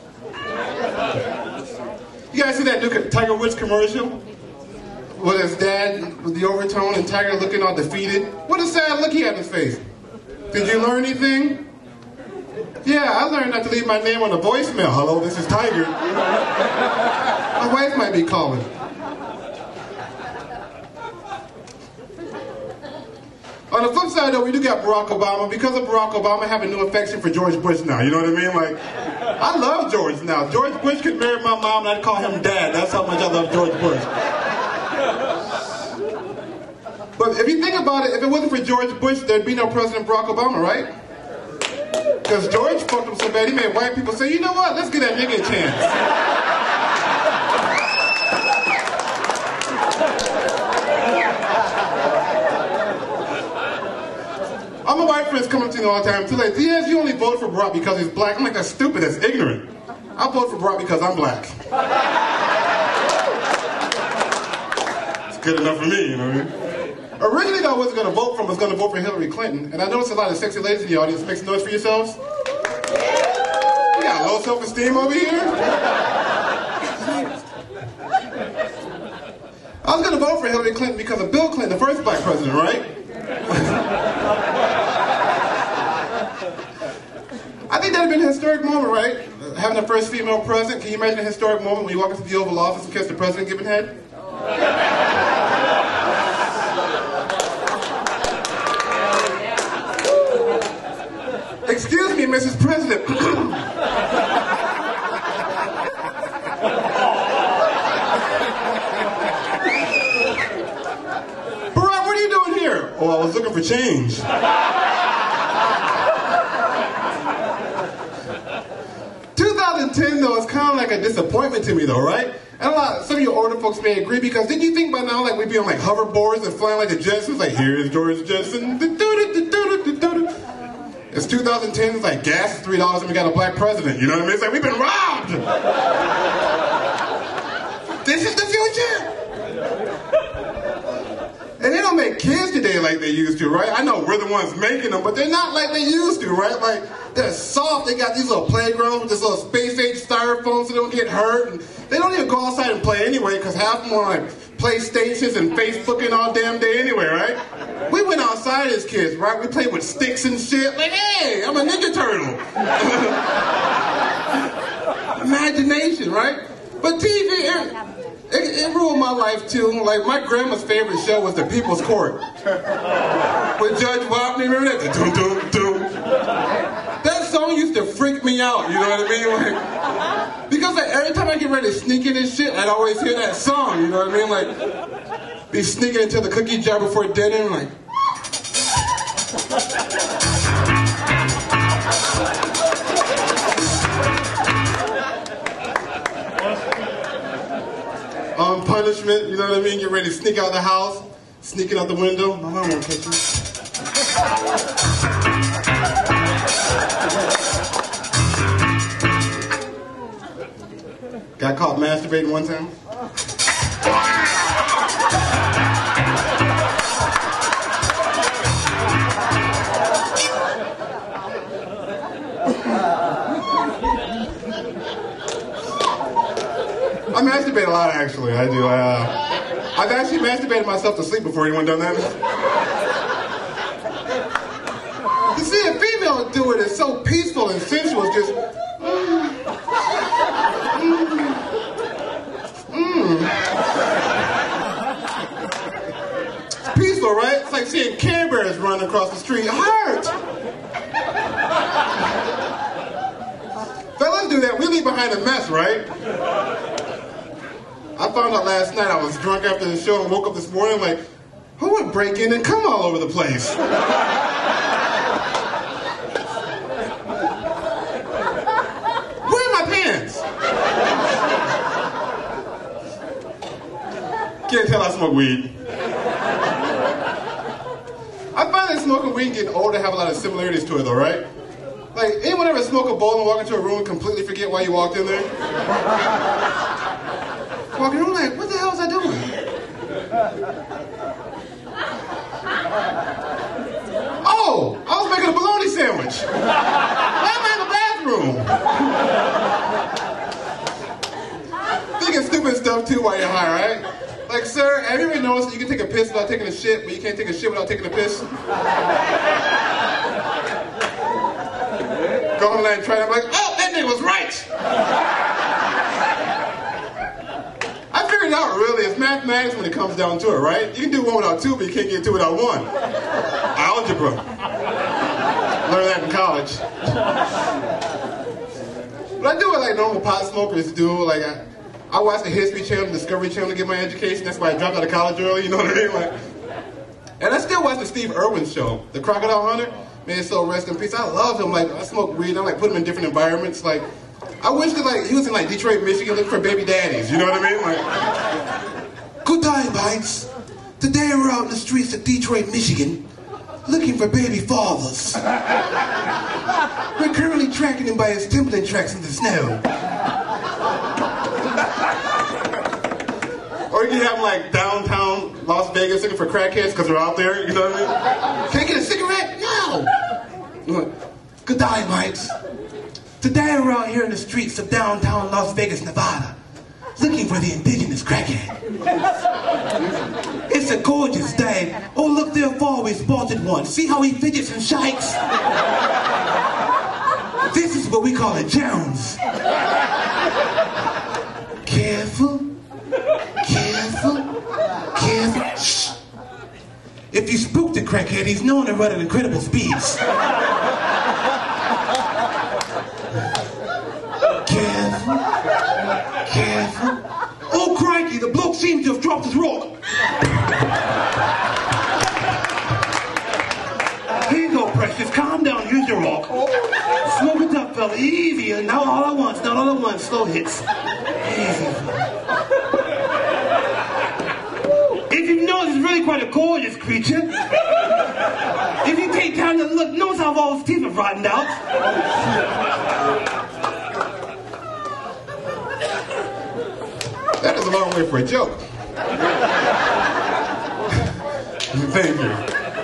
Speaker 19: You guys see that new Tiger Woods commercial? With his dad, with the overtone, and Tiger looking all defeated. What a sad look he had in his face. Did you learn anything? Yeah, I learned not to leave my name on a voicemail. Hello, this is Tiger. My wife might be calling. On the flip side, though, we do got Barack Obama. Because of Barack Obama, I have a new affection for George Bush now. You know what I mean? Like, I love George now. George Bush could marry my mom, and I'd call him Dad. That's how much I love George Bush. But if you think about it, if it wasn't for George Bush, there'd be no President Barack Obama, right? Because George fucked him so bad, he made white people say, you know what, let's give that nigga a chance. All my white friends come up to me all the time, too late. Yes, you only vote for Barack because he's black. I'm like, that's stupid, that's ignorant. I vote for Barack because I'm black. It's good enough for me, you know what I mean? Originally, though, I wasn't going to vote for him. I was going to vote for Hillary Clinton. And I noticed a lot of sexy ladies in the audience. Make some noise for yourselves. You got low self-esteem over here? I was going to vote for Hillary Clinton because of Bill Clinton, the first black president, right? I think that would have been a historic moment, right? Having the first female president. Can you imagine a historic moment when you walk into the Oval Office and catch the president giving head? Excuse me, Missus President. Barack, what are you doing here? Oh, I was looking for change. twenty ten, though, is kind of like a disappointment to me, though, right? And a lot, some of you older folks may agree, because didn't you think by now, like, we'd be on, like, hoverboards and flying like the Jetsons? Like, here's George Jetson. It's two thousand ten, it's like gas is three dollars and we got a black president, you know what I mean? It's like, we've been robbed! This is the future! And they don't make kids today like they used to, right? I know we're the ones making them, but they're not like they used to, right? Like, they're soft, they got these little playgrounds with this little space-age styrofoam so they don't get hurt. And they don't even go outside and play anyway, because half of them are like PlayStations and Facebooking all damn day anyway, right? We went outside as kids, right? We played with sticks and shit. Like, hey, I'm a Ninja Turtle. Imagination, right? But T V, it, it, it ruined my life too. Like, my grandma's favorite show was The People's Court. With Judge Wapney, remember that? Dum, dum, dum. That song used to freak me out, you know what I mean? Like, because like, every time I get ready to sneak in and shit, I'd always hear that song, you know what I mean? Like, be sneaking into the cookie jar before dinner and like... Um, punishment, you know what I mean? Get ready to sneak out the house, sneaking out the window. My mom won't catch you. Got caught masturbating one time. I masturbate a lot, actually. I do. Uh, I've actually masturbated myself to sleep before. Anyone done that? You see, a female do it. It's so peaceful and sensual. It's just... Mm, mm, mm. It's peaceful, right? It's like seeing Care Bears running across the street. It hurts. Fellas, do that. We leave behind a mess, right? I found out last night I was drunk after the show and woke up this morning like, who would break in and come all over the place? Where are my pants? Can't tell I smoke weed. I find that smoking weed and getting older have a lot of similarities to it though, right? Like, anyone ever smoke a bowl and walk into a room and completely forget why you walked in there? Walking around like, what the hell was I doing? Oh, I was making a bologna sandwich. Why am I in the bathroom? Thinking stupid stuff too while you're high, right? Like, sir, have you ever noticed that you can take a piss without taking a shit, but you can't take a shit without taking a piss? Go online and try it. I'm like, oh, that nigga was right. I figured it out, really. It's mathematics when it comes down to it, right? You can do one without two, but you can't get two without one. Algebra. Learned that in college. But I do it like normal pot smokers do. Like, I, I watch the History Channel, the Discovery Channel to get my education. That's why I dropped out of college early, you know what I mean? Like, and I still watch the Steve Irwin show, The Crocodile Hunter. Man, so rest in peace. I love him. Like, I smoke weed. I like put him in different environments. Like, I wish that like he was in like Detroit, Michigan, looking for baby daddies. You know what I mean? Like, good day, mates. Today we're out in the streets of Detroit, Michigan, looking for baby fathers. We're currently tracking him by his Timberland tracks in the snow. Or you can have like downtown Las Vegas looking for crackheads because they're out there, you know what I mean? Can I get a cigarette? No! Good day, mates. Today we're out here in the streets of downtown Las Vegas, Nevada, looking for the indigenous crackhead. It's a gorgeous day. Oh, look, there far we spotted one. See how he fidgets and shakes? This is what we call a Jones. Careful. Careful, careful, shh. If you spook the crackhead, he's known to run at incredible speeds. Careful, careful. Oh, crikey, the bloke seems to have dropped his rock. Here you go, precious, calm down, here's your rock. Smoke it up, fella, easy, and not all at once, not all at once, slow hits. Easy. If you notice, it's really quite a gorgeous creature. If you take time to look, notice how all his teeth are rotted out. That is a long way for a joke. Thank you.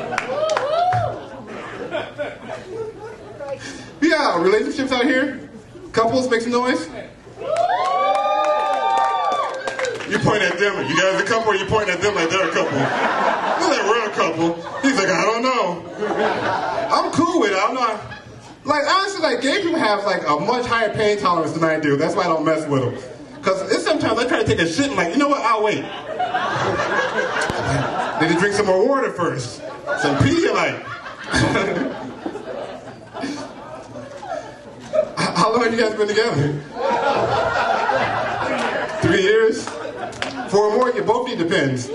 Speaker 19: Yeah, relationships out here? Couples, make some noise. You point at them, you guys a couple, or you point at them like they're a couple? They're like, we're a couple. He's like, I don't know. I'm cool with it. I'm not. Like, honestly, like, gay people have, like, a much higher pain tolerance than I do. That's why I don't mess with them. Because it's sometimes I try to take a shit and, like, you know what? I'll wait. Need to drink some more water first. Some Pedialyte. How long have you guys been together? Three years? Four more? You both need depends.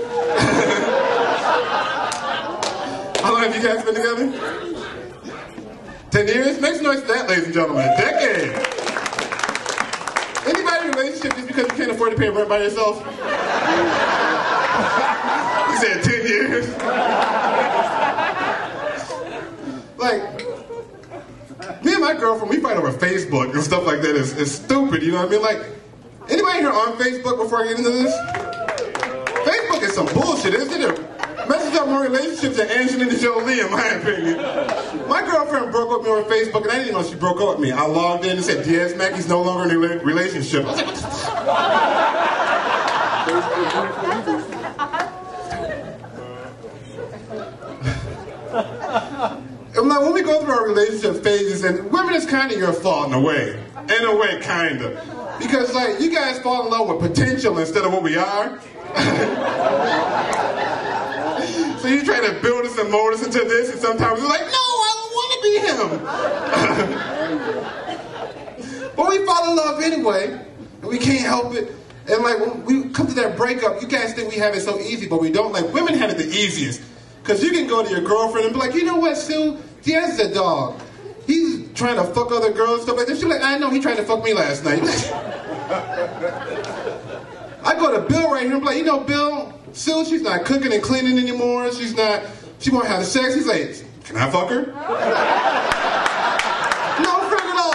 Speaker 19: How long have you guys been together? Ten years? Make some noise for that, ladies and gentlemen. A decade. Anybody in a relationship just because you can't afford to pay rent by yourself? You said ten years? Like, me and my girlfriend, we fight over Facebook and stuff like that. It's, it's stupid, you know what I mean? Like, anybody here on Facebook before I get into this? Facebook is some bullshit, isn't it? It messes up more relationships than Angelina Jolie, in my opinion. My girlfriend broke up with me on Facebook, and I didn't know she broke up with me. I logged in and said, yes, Mackie's no longer in a relationship. I was like, what the fuck? And like, when we go through our relationship phases, and women, it's kind of your fault in a way. In a way, kind of. Because, like, you guys fall in love with potential instead of what we are. So you try to build us and mold us into this, and sometimes you're like, no, I don't want to be him. But we fall in love anyway, and we can't help it. And like when we come to that breakup, you guys think we have it so easy, but we don't. Like women have it the easiest. Because you can go to your girlfriend and be like, you know what, Sue? Diaz is a dog. He's trying to fuck other girls and stuff like that. She's like, I know, he tried to fuck me last night. I go to Bill right here and be like, you know, Bill, Sue, she's not cooking and cleaning anymore. She's not, she won't have sex. He's like, can I fuck her? No, friend at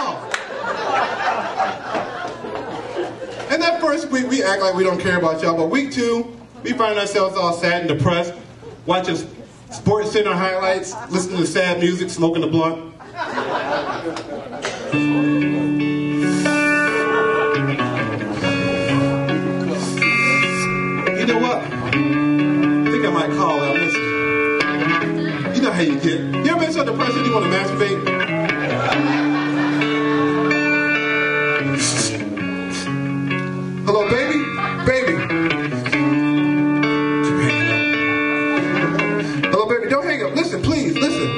Speaker 19: all. And that first week, we act like we don't care about y'all. But week two, we find ourselves all sad and depressed, watching Sports Center highlights, listening to sad music, smoking a blunt. You know what? I think I might call out. Listen. You know how you get. You ever been so depressed that you want to masturbate? Hello, baby? Baby. Hello, baby. Don't hang up. Listen, please. Listen.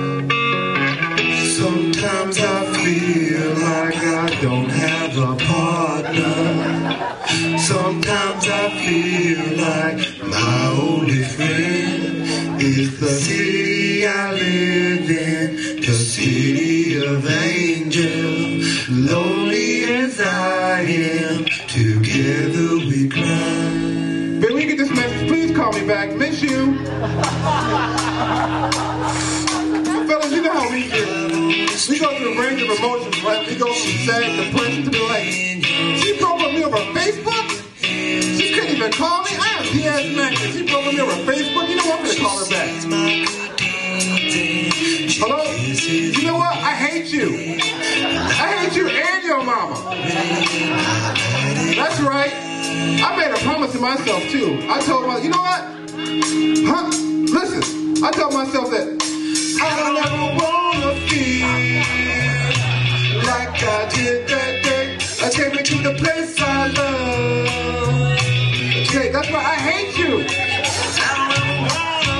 Speaker 19: Sometimes I feel like I don't have a partner. Sometimes I feel like my only friend is the city I live in, the city of angels. Lonely as I am, together we cry. Baby, when you get this message, please call me back. Miss you. Fellas, you know how we get. We go through a range of emotions, right? We go from sad, depressed to be like, she broke up me over Facebook? She couldn't even call me? I am Diaz Mack, and she broke up me over Facebook? You know what? I'm gonna call her back. Hello? You know what? I hate you. I hate you and your mama. That's right. I made a promise to myself, too. I told myself, you know what? Huh? Listen, I told myself that I don't ever wanna feel like I did that day. I take me to the place I love. Okay, that's why I hate you. I don't ever wanna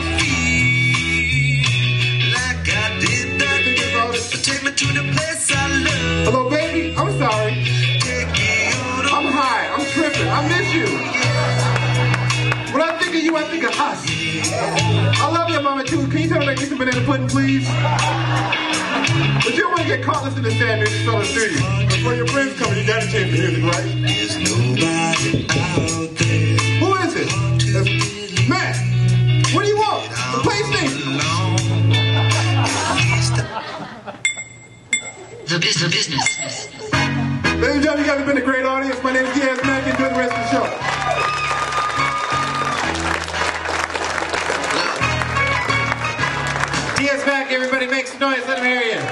Speaker 19: feel like I did that day. Take me to the place I love. Hello, baby. I'm sorry. I'm high. I'm tripping. I miss you. When I think of you, I think of us. I love your mama too. Can you tell me to get some banana pudding, please? But you don't want to get caught listening to sad music, fellas, do you? Before your friends come, you gotta change the music, right? There's nobody out there. Who is it? That's Matt. What do you want? The PlayStation. The business. business. Ladies and gentlemen, you guys have been a great audience. My name is Diaz Mack. Enjoy the rest of the show. Diaz Mack, everybody make some noise. Let them hear you.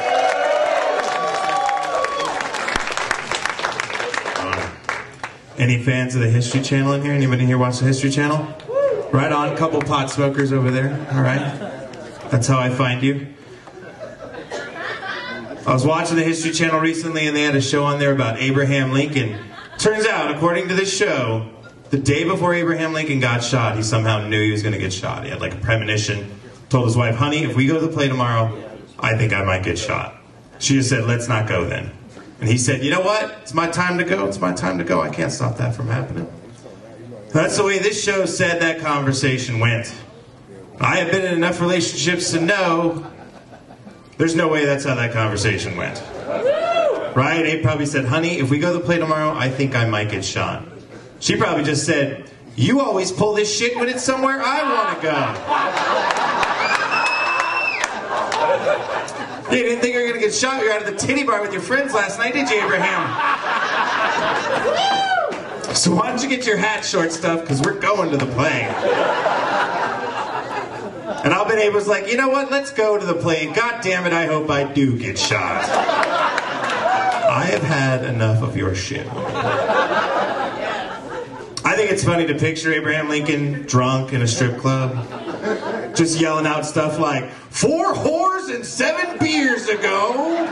Speaker 11: Any fans of the History Channel in here? Anybody here watch the History Channel? Right on. Couple pot smokers over there. All right. That's how I find you. I was watching the History Channel recently, and they had a show on there about Abraham Lincoln. Turns out, according to this show, the day before Abraham Lincoln got shot, he somehow knew he was going to get shot. He had like a premonition. Told his wife, honey, if we go to the play tomorrow, I think I might get shot. She just said, let's not go then. And he said, you know what? It's my time to go. It's my time to go. I can't stop that from happening. That's the way this show said that conversation went. I have been in enough relationships to know there's no way that's how that conversation went. Right? Abe probably said, honey, if we go to the play tomorrow, I think I might get shot. She probably just said, you always pull this shit when it's somewhere I want to go. You didn't think you were going to get shot? You were out at the titty bar with your friends last night, did you, Abraham? So why don't you get your hat short stuff, because we're going to the play. And I'll bet Abe was like, you know what, let's go to the play. God damn it, I hope I do get shot. I have had enough of your shit. I think it's funny to picture Abraham Lincoln drunk in a strip club, just yelling out stuff like, four whores and seven beers ago.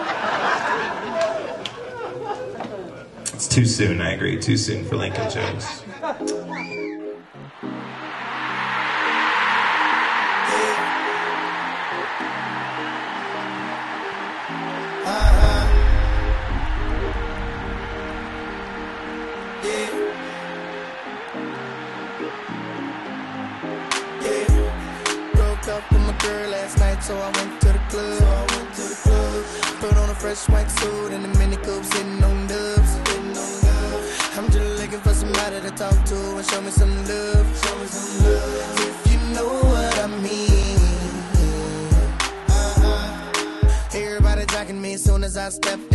Speaker 11: It's too soon, I agree, too soon for Lincoln jokes.
Speaker 2: so I went to the club. So I went to the club. Put on a fresh white suit and the mini coupe sitting on dubs. Sitting on dubs. I'm just looking for somebody to talk to and show me some love. Show me some love. If you know what I mean. Uh-huh. Everybody jocking me as soon as I step